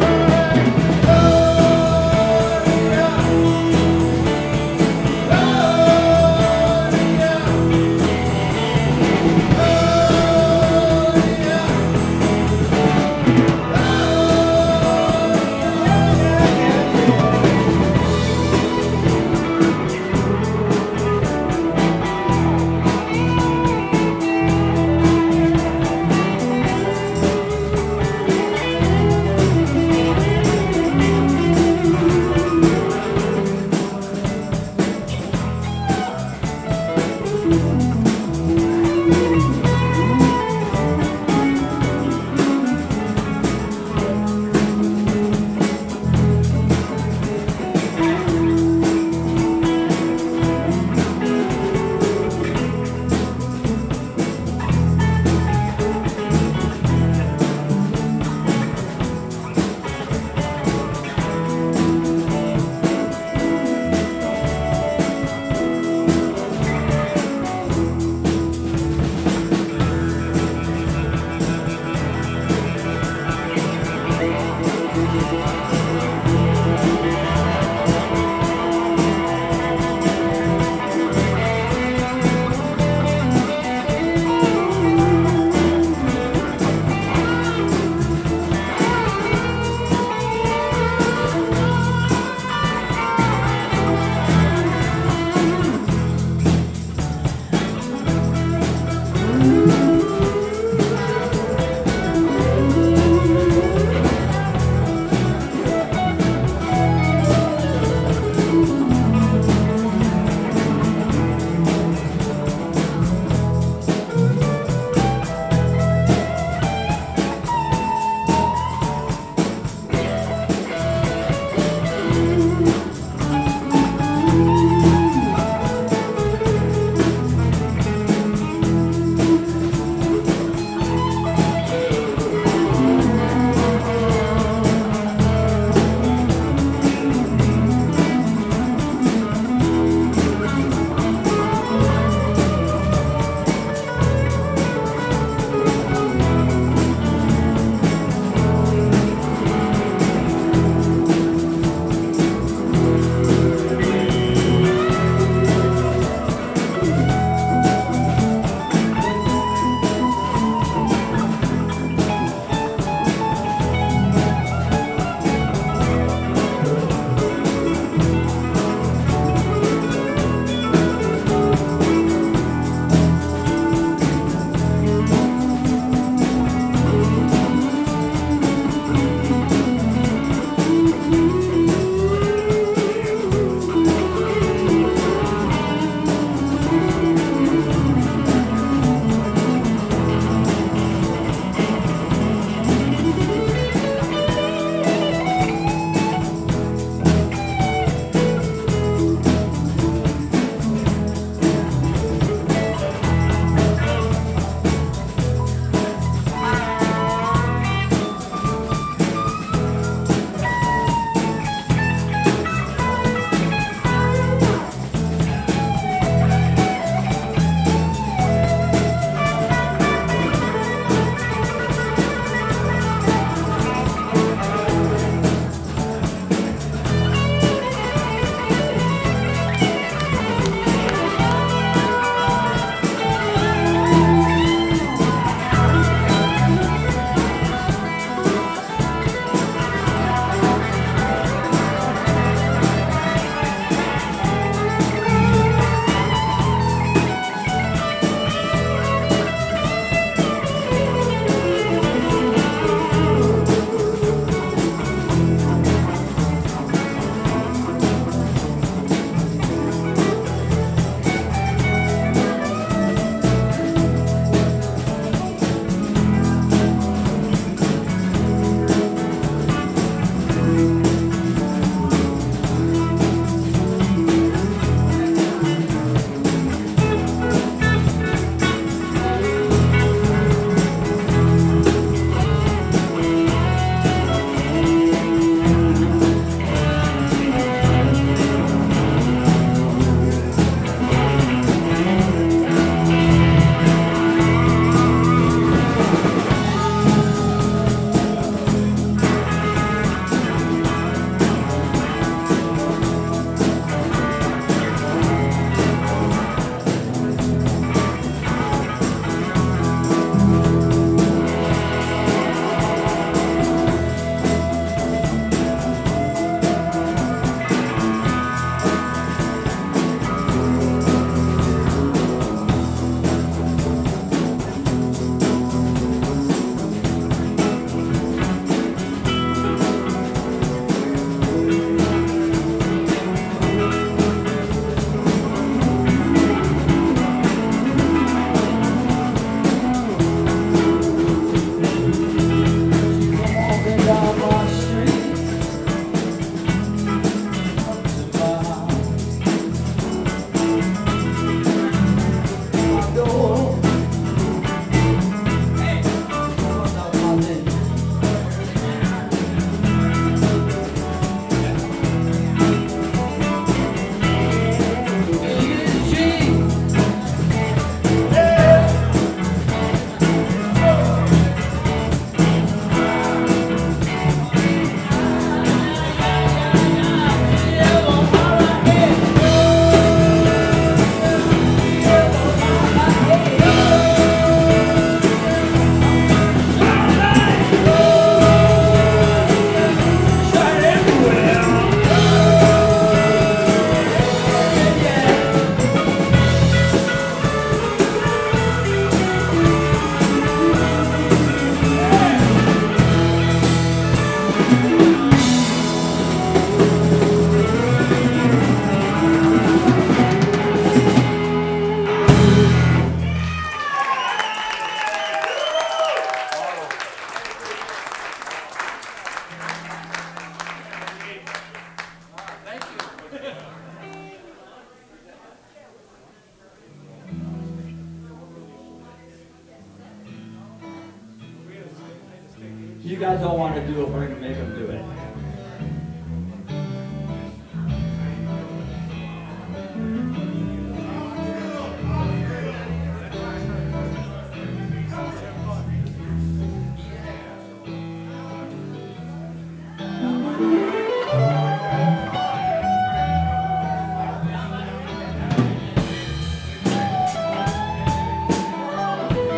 you guys don't want to do it, we're going to make them do it.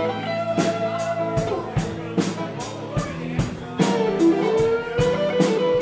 Thank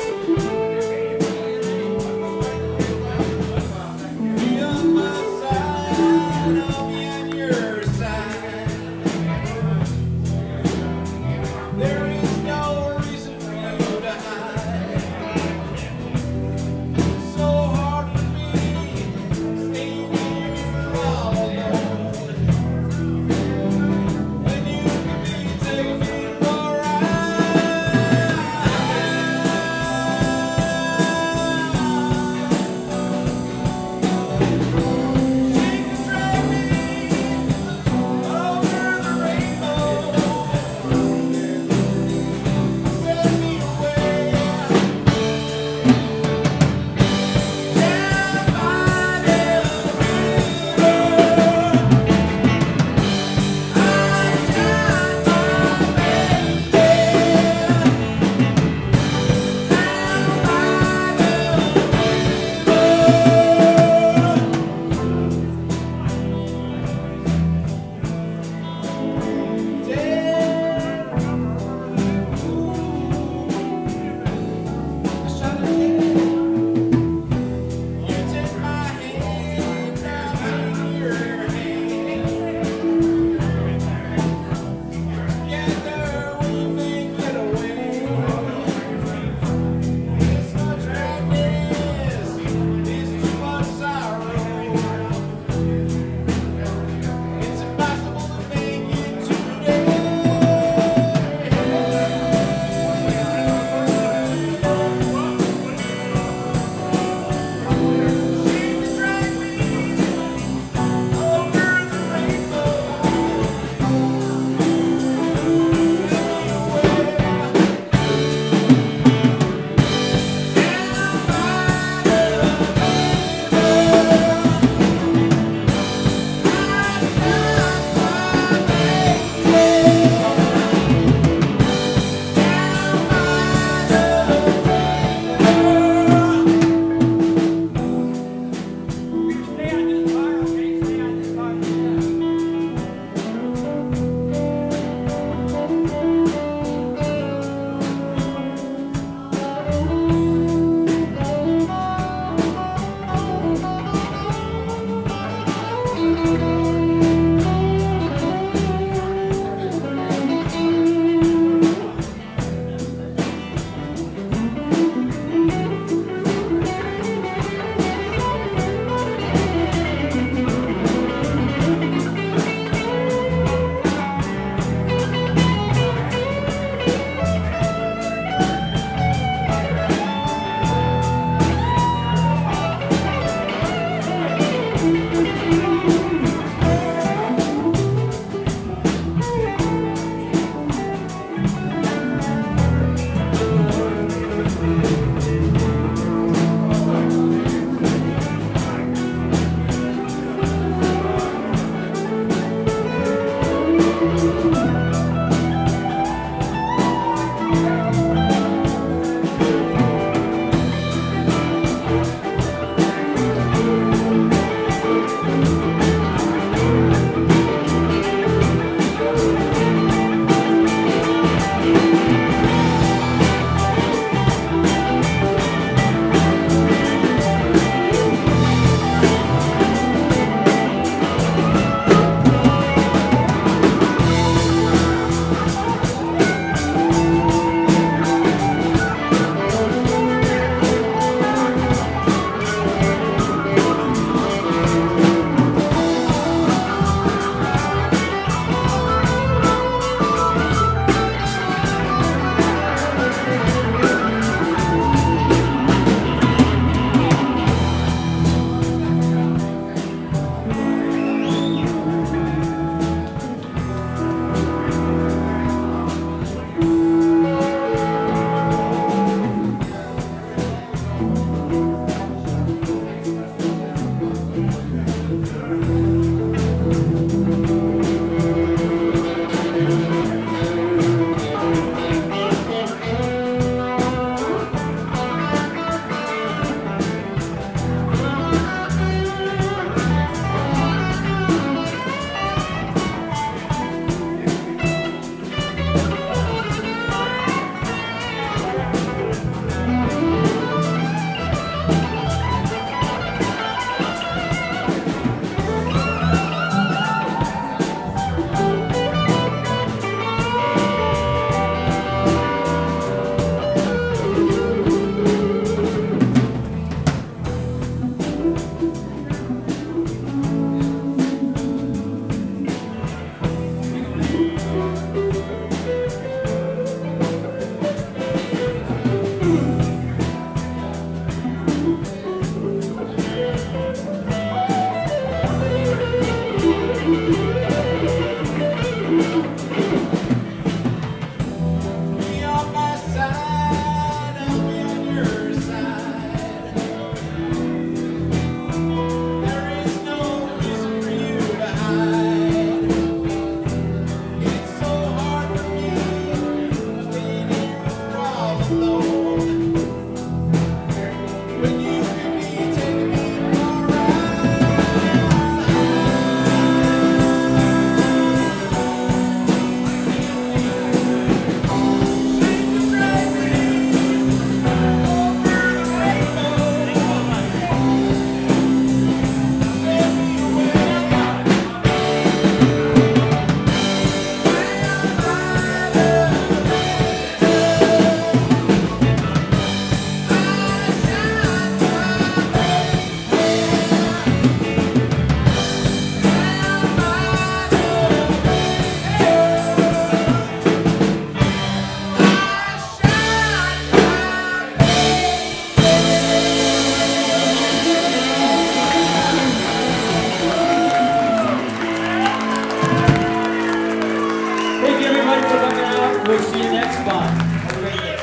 Thank you everybody for coming out. We'll see you next month. Have a great day.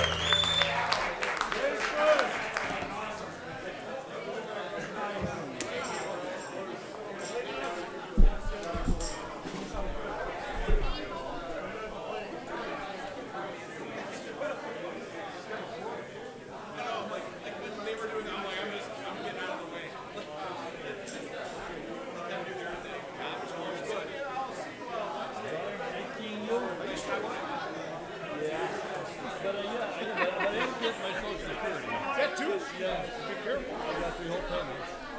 Is that two? Yeah, be careful. I got the whole time.